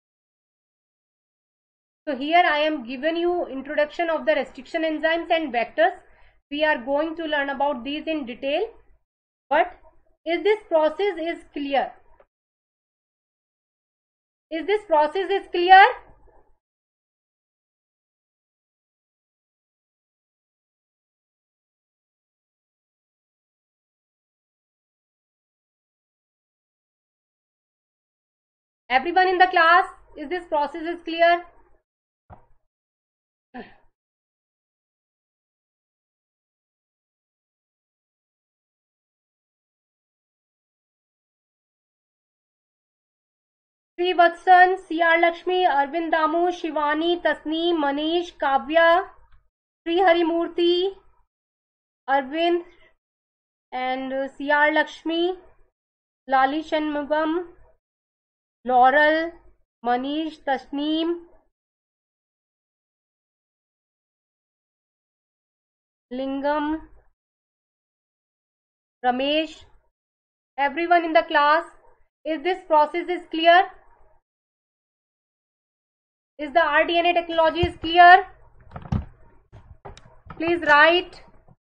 So here I am given you introduction of the restriction enzymes and vectors. We are going to learn about these in detail. But is this process is clear? Is this process is clear? Everyone in the class, is this process is clear? Sri Vatsan, C.R. Lakshmi, Arvind Damu, Shivani, Tasneem, Manish, Kavya, Sri Harimurthy, Arvind and C.R. Lakshmi, Lali Shanmugam, Laurel, Manish, Tasneem, Lingam, Ramesh, everyone in the class, is this process is clear? Is the rDNA technology is clear? Please write.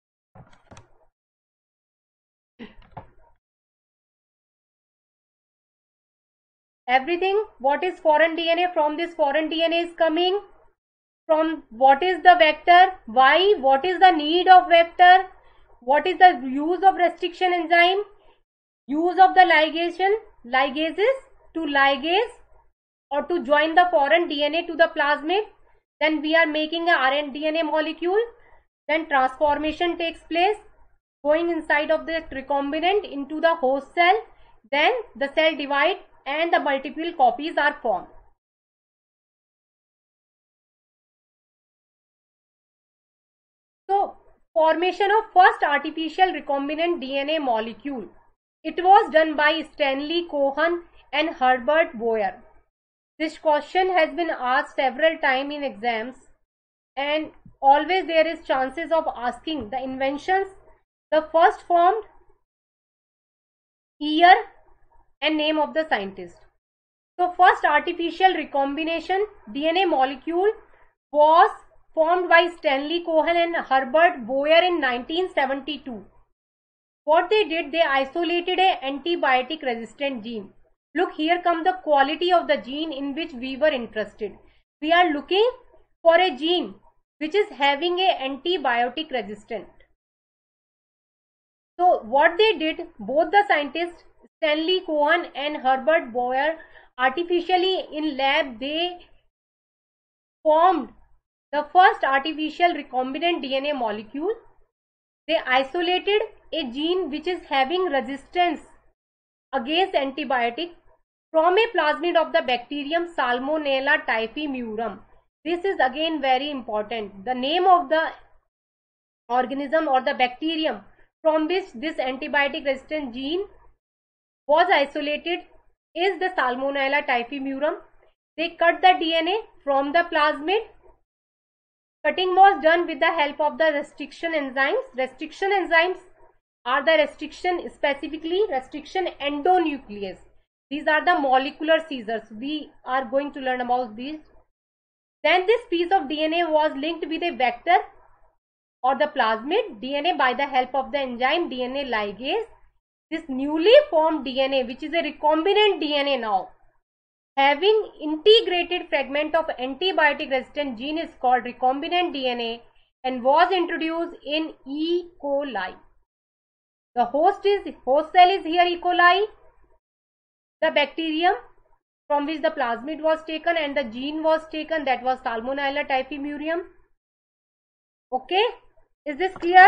Everything, what is foreign DNA? From this foreign DNA is coming from what is the vector, why, what is the need of vector, what is the use of restriction enzyme, use of the ligases to ligase or to join the foreign DNA to the plasmid. Then we are making a rDNA molecule. Then transformation takes place, going inside of the recombinant into the host cell. Then the cell divide and the multiple copies are formed. So formation of first artificial recombinant DNA molecule. It was done by Stanley Cohen and Herbert Boyer. This question has been asked several times in exams, and always there is chances of asking the inventions, the first formed, year and name of the scientist. So first artificial recombination DNA molecule was formed by Stanley Cohen and Herbert Boyer in 1972. What they did, they isolated a antibiotic resistant gene. Look, here come the quality of the gene in which we were interested. We are looking for a gene which is having a antibiotic resistant. So what they did, both the scientists Stanley Cohen and Herbert Boyer, artificially in lab, they formed the first artificial recombinant DNA molecule. They isolated a gene which is having resistance against antibiotic from a plasmid of the bacterium Salmonella typhimurium. This is again very important. The name of the organism or the bacterium from which this antibiotic resistant gene was isolated is the Salmonella typhimurium. They cut the DNA from the plasmid. Cutting was done with the help of the restriction enzymes. Restriction enzymes are the specifically restriction endonuclease. These are the molecular scissors. We are going to learn about these. Then this piece of DNA was linked with a vector or the plasmid DNA by the help of the enzyme DNA ligase. This newly formed DNA, which is a recombinant DNA now, having integrated fragment of antibiotic resistant gene, is called recombinant DNA and was introduced in E. coli. The host cell is here E. coli, the bacterium from which the plasmid was taken and the gene was taken, that was Salmonella typhimurium. Okay, is this clear?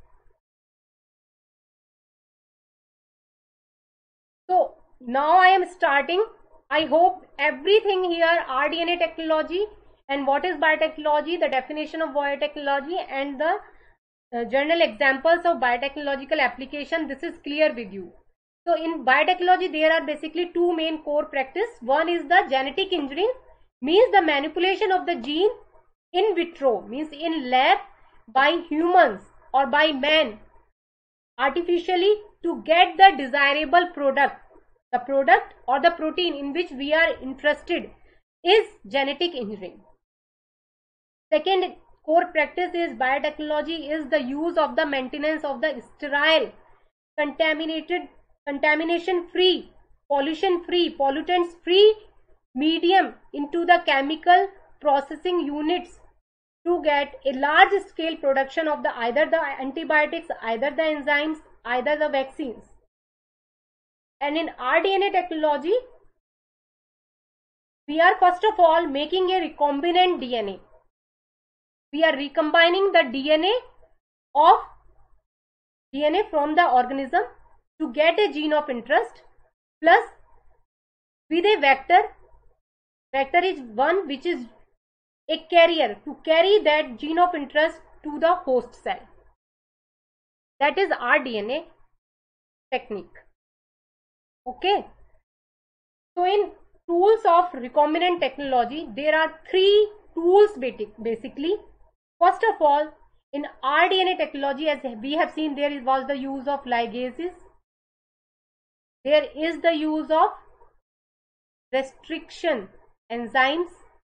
So now I am starting. I hope everything here, rDNA technology and what is biotechnology, the definition of biotechnology and the general examples of biotechnological application, this is clear with you. So in biotechnology there are basically two main core practice. One is the genetic engineering, means the manipulation of the gene in vitro, means in lab by humans or by man artificially to get the desirable product. The product or the protein in which we are interested is genetic engineering. Second core practice is biotechnology is the use of the maintenance of the sterile, contamination free, pollution free, pollutants free medium into the chemical processing units to get a large scale production of the either the antibiotics, either the enzymes, either the vaccines. And in rDNA technology, we are first of all making a recombinant DNA. We are recombining the DNA from the organism to get a gene of interest, plus with a vector. Vector is one which is a carrier to carry that gene of interest to the host cell. That is rDNA technique. Okay. So in tools of recombinant technology, there are three tools basically. First of all, in rDNA technology, as we have seen, there was the use of ligases. There is the use of restriction enzymes.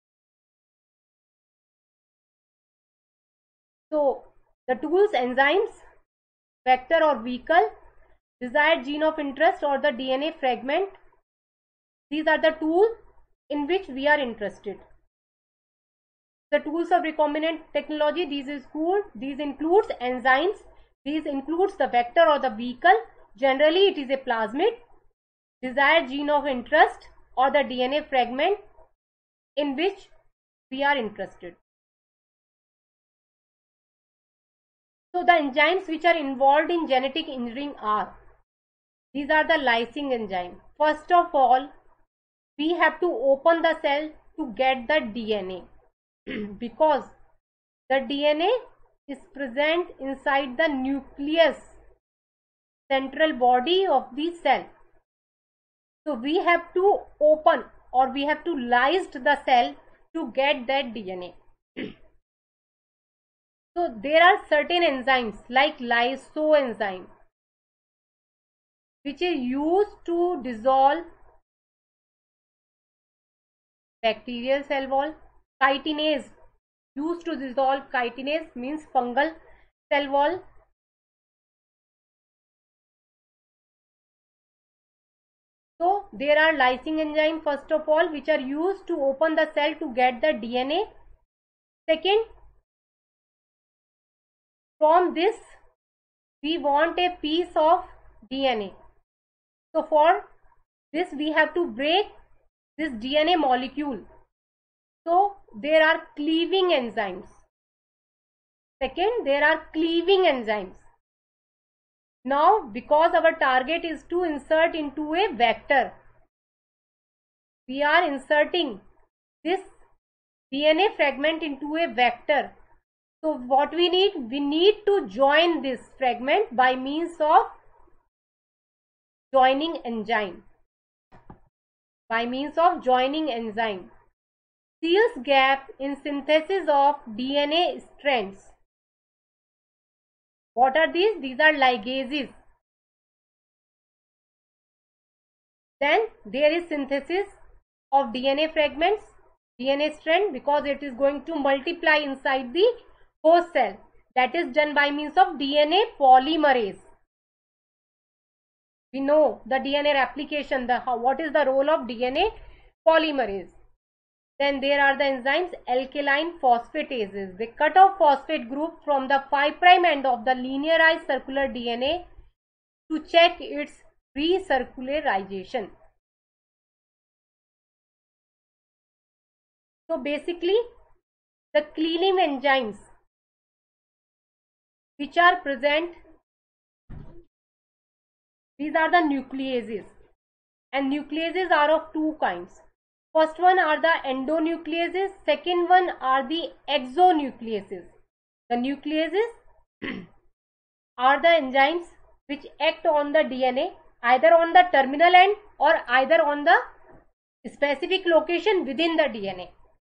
So the tools, enzymes, vector or vehicle, desired gene of interest or the DNA fragment, these are the tools in which we are interested. The tools of recombinant technology, these includes enzymes, these includes the vector or the vehicle. Generally it is a plasmid, desired gene of interest or the DNA fragment in which we are interested. So the enzymes which are involved in genetic engineering are, these are the lysing enzyme. First of all, we have to open the cell to get the DNA because the DNA is present inside the nucleus, central body of the cell. So we have to open or we have to lyse the cell to get that DNA. So there are certain enzymes like lysoenzyme which is used to dissolve bacterial cell wall. Chitinase used to dissolve, chitinase means fungal cell wall. So there are lysing enzyme first of all which are used to open the cell to get the DNA. Second, from this we want a piece of DNA. So for this we have to break this DNA molecule. So there are cleaving enzymes. Second, there are cleaving enzymes. Now because our target is to insert into a vector, we are inserting this DNA fragment into a vector. So what we need to join this fragment by means of joining enzyme. By means of joining enzyme. Seals gap in synthesis of DNA strands. What are these? These are ligases. Then there is synthesis of DNA fragments, DNA strand, because it is going to multiply inside the host cell. That is done by means of DNA polymerase. We know the DNA replication, what is the role of DNA polymerase. Then there are the enzymes alkaline phosphatases. They cut off phosphate group from the 5' end of the linearized circular DNA to check its recircularization. So basically the cleaving enzymes which are present, these are the nucleases, and nucleases are of two kinds. First one are the endonucleases, second one are the exonucleases. The nucleases are the enzymes which act on the DNA either on the terminal end or either on the specific location within the DNA.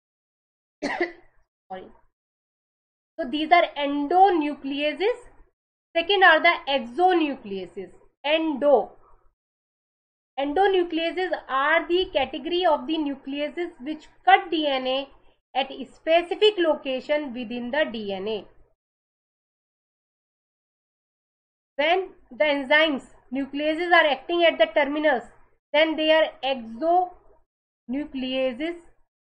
Sorry. So these are endonucleases. Second are the exonucleases. Endonucleases are the category of the nucleases which cut DNA at a specific location within the DNA. When the enzymes, nucleases are acting at the terminals, then they are exonucleases.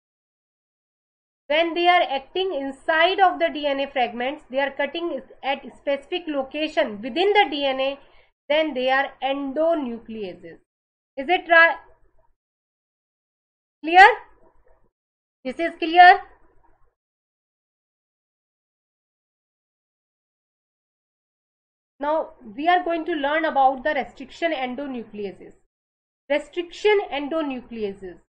When they are acting inside of the DNA fragments, they are cutting at a specific location within the DNA, then they are endonucleases. Is it right? Clear? This is clear? Now we are going to learn about the restriction endonucleases. Restriction endonucleases.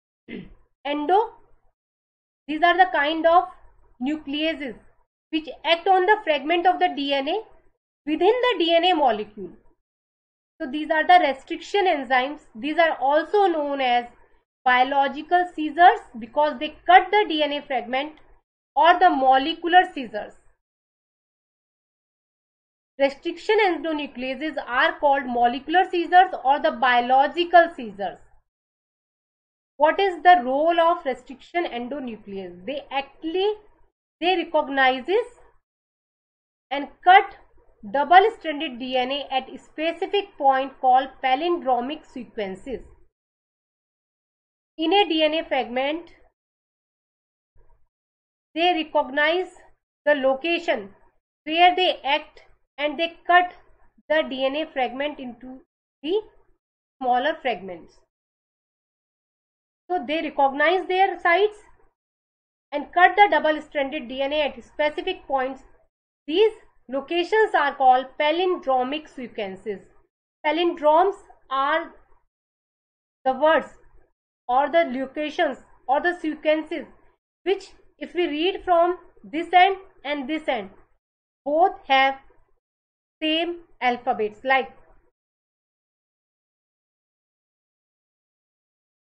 These are the kind of nucleases which act on the fragment of the DNA within the DNA molecule. So these are the restriction enzymes. These are also known as biological scissors because they cut the DNA fragment, or the molecular scissors. Restriction endonucleases are called molecular scissors or the biological scissors. What is the role of restriction endonuclease? They recognizes and cut double-stranded DNA at a specific point called palindromic sequences. In a DNA fragment, they recognize the location where they act and they cut the DNA fragment into the smaller fragments. So they recognize their sites and cut the double-stranded DNA at specific points. These locations are called palindromic sequences. Palindromes are the words or the locations or the sequences which, if we read from this end and this end, both have same alphabets, like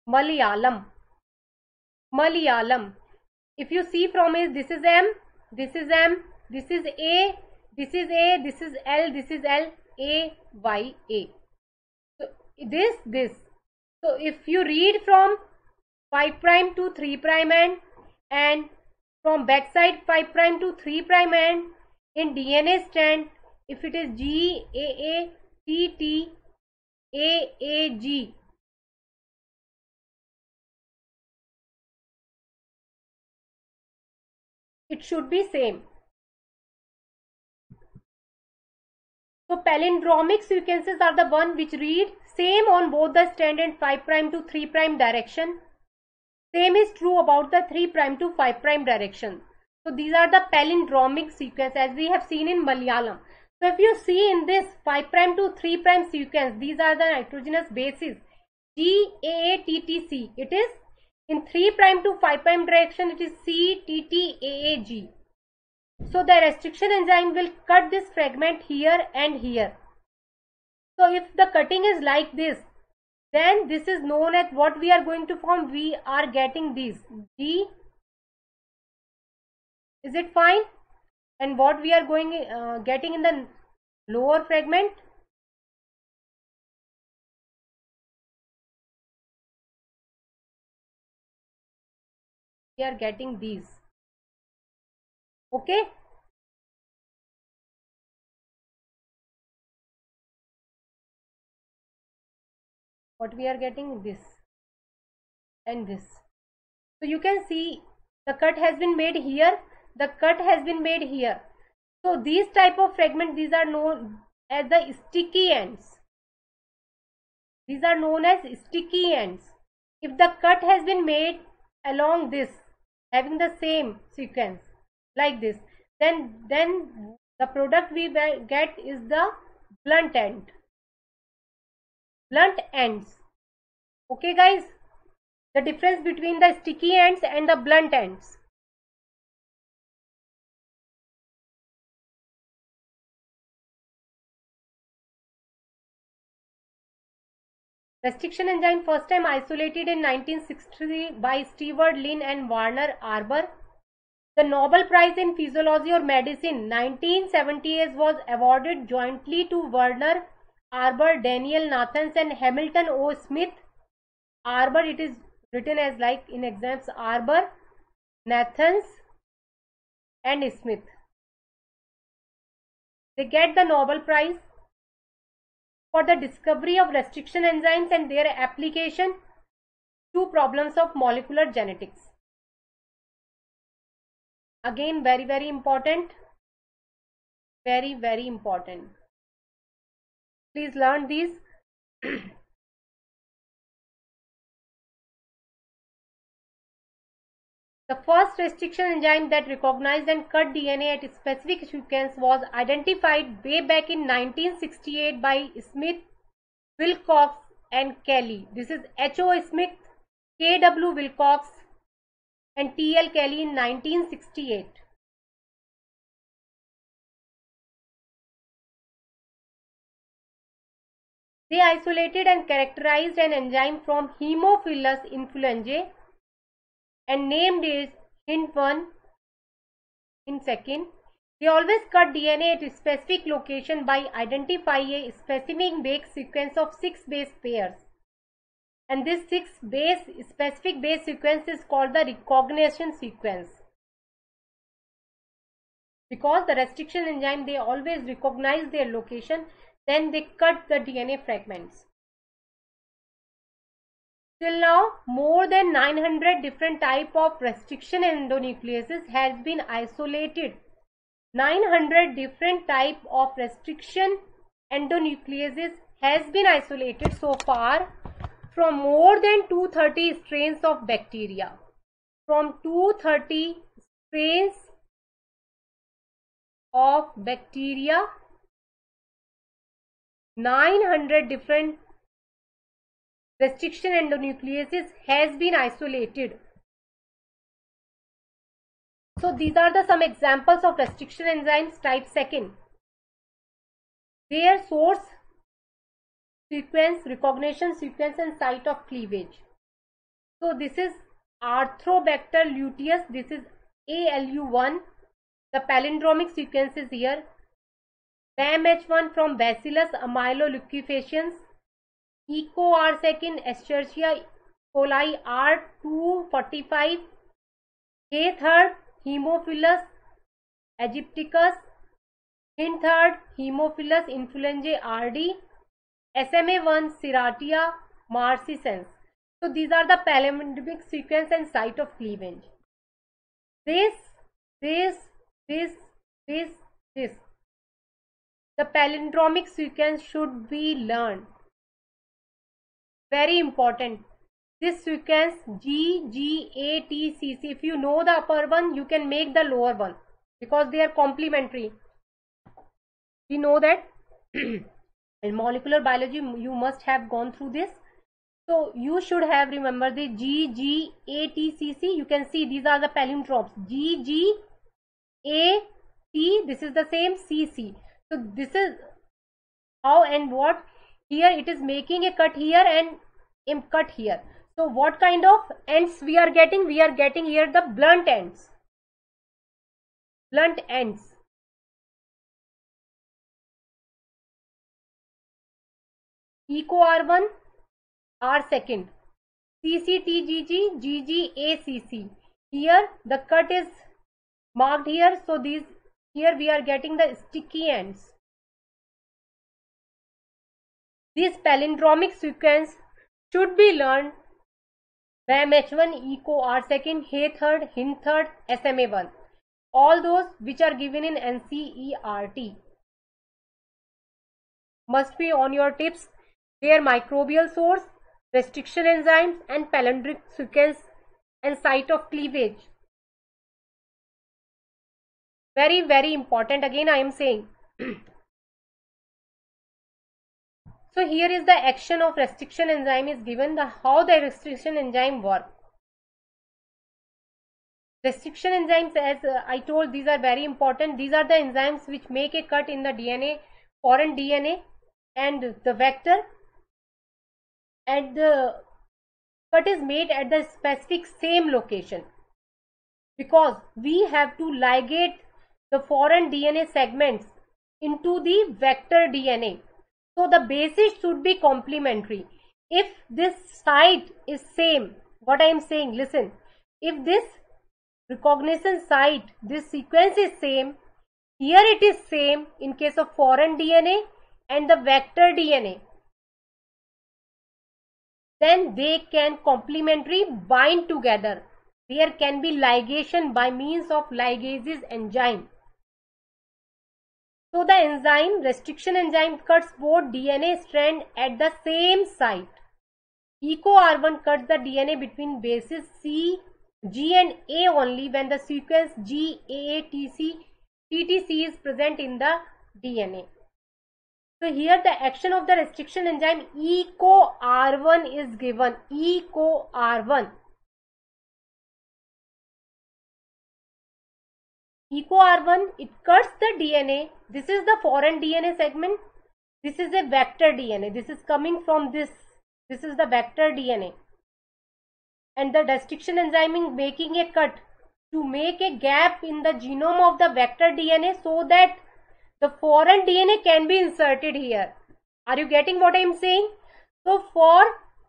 Malayalam. Malayalam. If you see from it, this is M, this is M, this is A, this is A, this is L, this is L, A, Y, A. So this. So if you read from 5 prime to 3 prime end, and from backside 5 prime to 3 prime end, in DNA strand, if it is G, A, T, T, A, G, it should be same. So palindromic sequences are the one which read same on both the strand and 5 prime to 3 prime direction. Same is true about the 3 prime to 5 prime direction. So these are the palindromic sequence as we have seen in Malayalam. So if you see in this 5 prime to 3 prime sequence, these are the nitrogenous bases G, A, T, T, C. It is in 3 prime to 5 prime direction, it is C, T, T, A, G. So the restriction enzyme will cut this fragment here and here. So if the cutting is like this, then this is known as what we are going to form. We are getting these G. Is it fine? And what we are going getting in the lower fragment? We are getting these. Okay. What we are getting, this and this. So you can see the cut has been made here, the cut has been made here. So these type of fragments, these are known as the sticky ends. These are known as sticky ends. If the cut has been made along this, having the same sequence like this, then the product we get is the blunt end. Blunt ends. Okay guys, the difference between the sticky ends and the blunt ends. Restriction enzyme first time isolated in 1963 by Stewart, Lin and Warner Arbor. The Nobel Prize in Physiology or Medicine 1978 was awarded jointly to Warner Arbor, Daniel Nathans and Hamilton O. Smith. Arbor, it is written as like in exams, Arbor, Nathans and Smith. They get the Nobel Prize for the discovery of restriction enzymes and their application to problems of molecular genetics. Again, very important. Very important. Please learn these. The first restriction enzyme that recognized and cut DNA at a specific sequence was identified way back in 1968 by Smith, Wilcox and Kelly. This is H.O. Smith, K.W. Wilcox and T.L. Kelly in 1968. They isolated and characterized an enzyme from Haemophilus influenzae and named it Hint1, Hint2. They always cut DNA at a specific location by identifying a specific base sequence of 6 base pairs. And this 6 specific base sequence is called the recognition sequence. Because the restriction enzyme, they always recognize their location, then they cut the DNA fragments. Till now, more than 900 different type of restriction endonucleases has been isolated. 900 different type of restriction endonucleases has been isolated so far from more than 230 strains of bacteria. From 230 strains of bacteria, 900 different restriction endonucleases has been isolated. So these are the some examples of restriction enzymes type 2. Their source, sequence, recognition sequence and site of cleavage. So this is Arthrobacter luteus. This is ALU1. The palindromic sequence is here. BAMH1 from Bacillus amyloliquefaciens. Eco R2 Escherichia coli R245. K3 Haemophilus aegypticus. Hint3 Haemophilus influenzae RD. SMA1 Serratia marcescens. So these are the palindromic sequence and site of cleavage. This. The palindromic sequence should be learned. Very important. This sequence G, G, A, T, C, C. If you know the upper one, you can make the lower one because they are complementary. We know that in molecular biology you must have gone through this. So you should have remembered the G, G, A, T, C, C. You can see these are the palindromes. G, G, A, T. This is the same C, C. So this is how and what. Here it is making a cut here and a cut here. So what kind of ends we are getting? We are getting here the blunt ends. Blunt ends. Eco R1, R2. CCTGG, GGACC. Here the cut is marked here. So these here we are getting the sticky ends. This palindromic sequence should be learned. BAMH1, Eco R2, H3, Hint3, SMA1. All those which are given in NCERT. Must be on your tips. Their microbial source, restriction enzymes and palindromic sequence and site of cleavage. Very, very important. Again I am saying. So here is the action of restriction enzyme is given, the how the restriction enzyme work. Restriction enzymes, as I told, these are very important. These are the enzymes which make a cut in the DNA, foreign DNA and the vector, and the cut is made at the specific same location because we have to ligate the foreign DNA segments into the vector DNA. So the bases should be complementary. If this site is same, what I am saying, listen, if this recognition site, this sequence is same, here it is same in case of foreign DNA and the vector DNA, then they can complementary bind together. There can be ligation by means of ligases enzyme. So the enzyme, restriction enzyme, cuts both DNA strand at the same site. Eco R1 cuts the DNA between bases C, G and A only when the sequence G, A, T, C, TTC is present in the DNA. So here the action of the restriction enzyme Eco R1 is given. Eco R1. Eco R1, it cuts the DNA. This is the foreign DNA segment. This is a vector DNA. This is coming from this. This is the vector DNA. And the restriction enzyme is making a cut to make a gap in the genome of the vector DNA so that the foreign DNA can be inserted here. Are you getting what I am saying? So for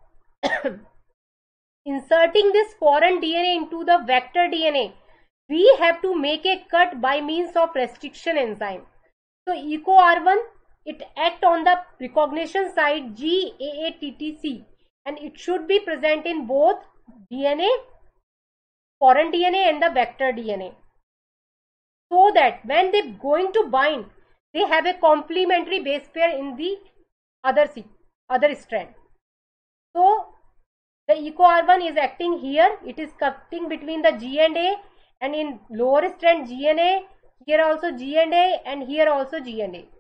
inserting this foreign DNA into the vector DNA, we have to make a cut by means of restriction enzyme. So Eco R1, it acts on the recognition site GAATTC and it should be present in both DNA, foreign DNA and the vector DNA. So that when they are going to bind, they have a complementary base pair in the other strand. So the Eco R1 is acting here. It is cutting between the G and A, and in lower strand G and A, here also G and A, and here also G and A.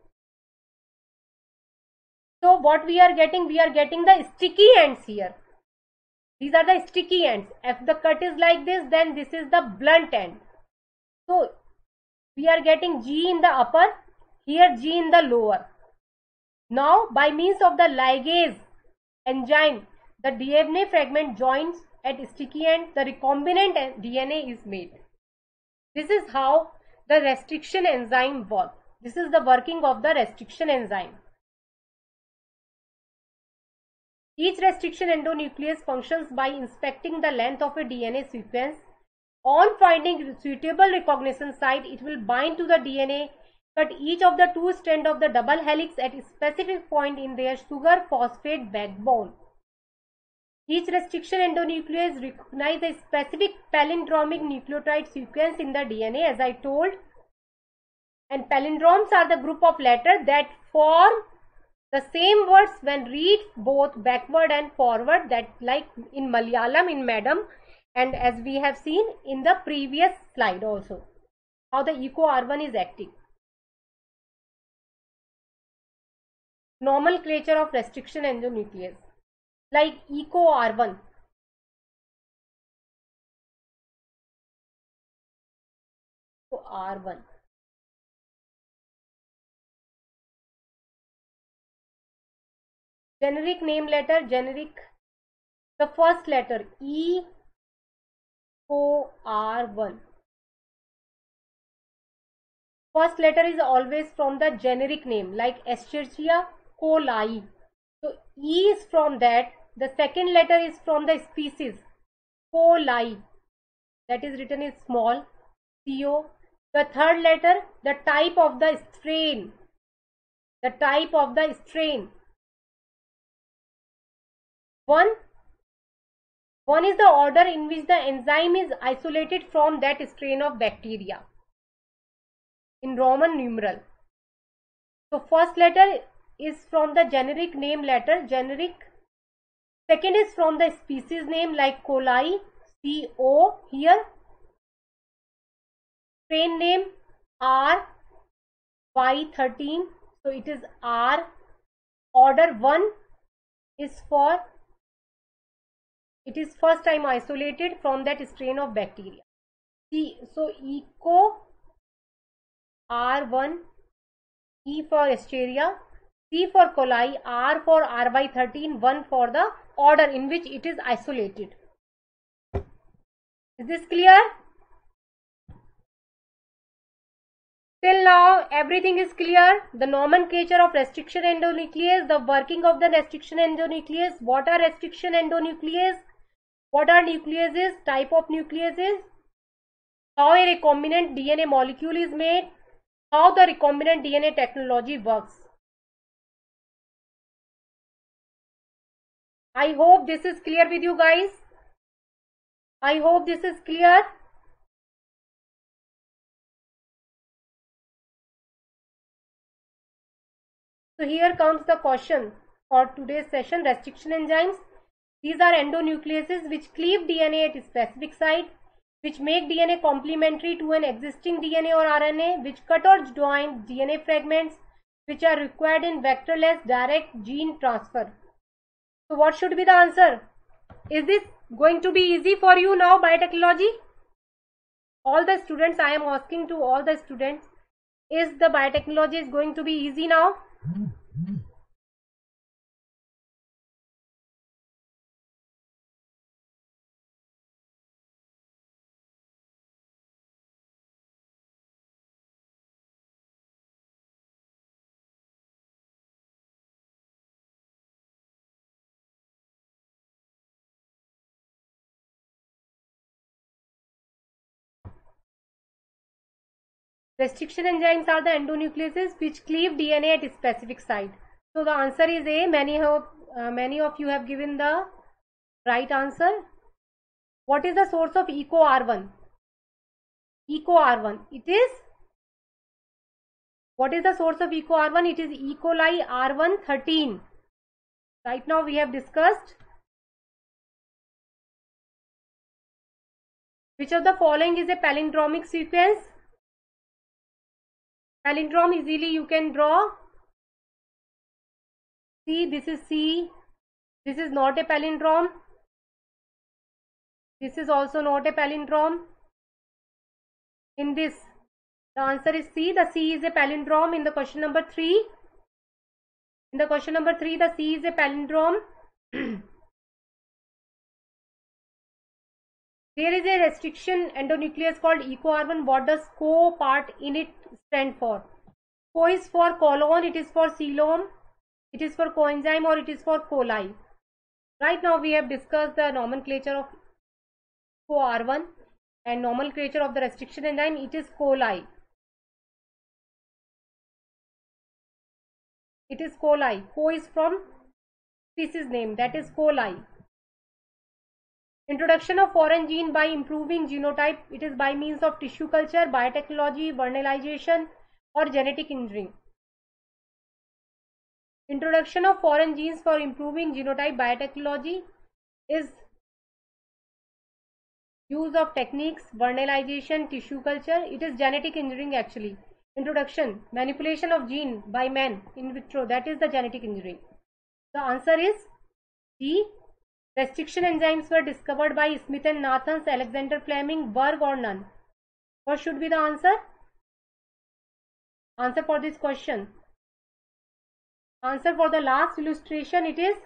So what we are getting? We are getting the sticky ends here. These are the sticky ends. If the cut is like this, then this is the blunt end. So we are getting G in the upper, here G in the lower. Now by means of the ligase enzyme, the DNA fragment joins at sticky end, the recombinant DNA is made. This is how the restriction enzyme works. This is the working of the restriction enzyme. Each restriction endonuclease functions by inspecting the length of a DNA sequence. On finding suitable recognition site, it will bind to the DNA, cut each of the two strands of the double helix at a specific point in their sugar phosphate backbone. Each restriction endonuclease recognizes a specific palindromic nucleotide sequence in the DNA, as I told. And palindromes are the group of letters that form the same words when read both backward and forward, that like in Malayalam in Madam, and as we have seen in the previous slide also, how the EcoR1 is acting. Nomenclature of restriction endonuclease, like EcoR1. So R1. Generic name letter, generic, the first letter E, O, R1. First letter is always from the generic name, like Escherichia coli. So E is from that. The second letter is from the species coli, that is written in small CO. The third letter, the type of the strain. The type of the strain. One is the order in which the enzyme is isolated from that strain of bacteria in Roman numeral. So first letter is from the generic name letter, generic. Second is from the species name, like coli, CO here. Strain name R, Y13, so it is R. Order 1 is for, it is first time isolated from that strain of bacteria. See, so Eco R1, E for Escherichia, C for coli, R for RY13, 1 for the order in which it is isolated. Is this clear? Till now everything is clear. The nomenclature of restriction endonuclease, the working of the restriction endonuclease, what are restriction endonuclease, what are nucleases, type of nucleases, how a recombinant DNA molecule is made, how the recombinant DNA technology works. I hope this is clear with you guys. I hope this is clear. So here comes the question for today's session, restriction enzymes. These are endonucleases which cleave DNA at a specific site, which make DNA complementary to an existing DNA or RNA, which cut or join DNA fragments, which are required in vectorless direct gene transfer. So what should be the answer? Is this going to be easy for you now, biotechnology? All the students, I am asking to all the students, is the biotechnology is going to be easy now? Restriction enzymes are the endonucleases which cleave DNA at a specific site. So the answer is A. Many of you have given the right answer. What is the source of EcoR1? EcoR1. It is, what is the source of EcoR1? It is E. coli R113. Right now we have discussed. Which of the following is a palindromic sequence? Palindrome easily you can draw. See, this is C. This is not a palindrome. This is also not a palindrome. In this, the answer is C. The C is a palindrome in the question number 3. In the question number 3, the C is a palindrome. There is a restriction endonuclease called EcoR1. What does CO part in it stand for? Co is for colon, it is for coelom, it is for coenzyme, or it is for coli. Right now we have discussed the nomenclature of EcoR1 and nomenclature of the restriction enzyme. It is coli. It is coli. Co is from species name, that is coli. Introduction of foreign gene by improving genotype. It is by means of tissue culture, biotechnology, vernalization, or genetic engineering. Introduction of foreign genes for improving genotype biotechnology is use of techniques, vernalization, tissue culture. It is genetic engineering actually. Introduction, manipulation of gene by men in vitro, that is the genetic engineering. The answer is D. Restriction enzymes were discovered by Smith and Nathans, Alexander Fleming, Berg, or none. What should be the answer? Answer for this question. Answer for the last illustration, it is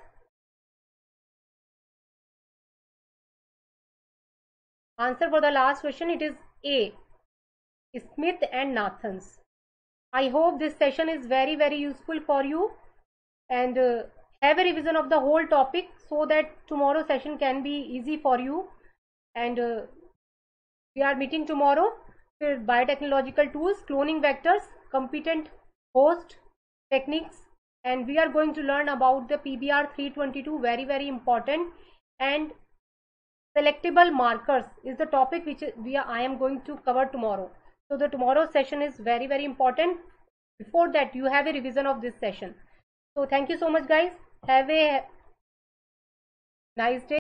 answer for the last question, it is A. Smith and Nathans. I hope this session is very useful for you, and have a revision of the whole topic so that tomorrow session can be easy for you. And we are meeting tomorrow with biotechnological tools, cloning vectors, competent host techniques, and we are going to learn about the PBR 322, very important, and selectable markers is the topic which I am going to cover tomorrow. So the tomorrow session is very important. Before that, you have a revision of this session. So thank you so much guys. Have a nice day.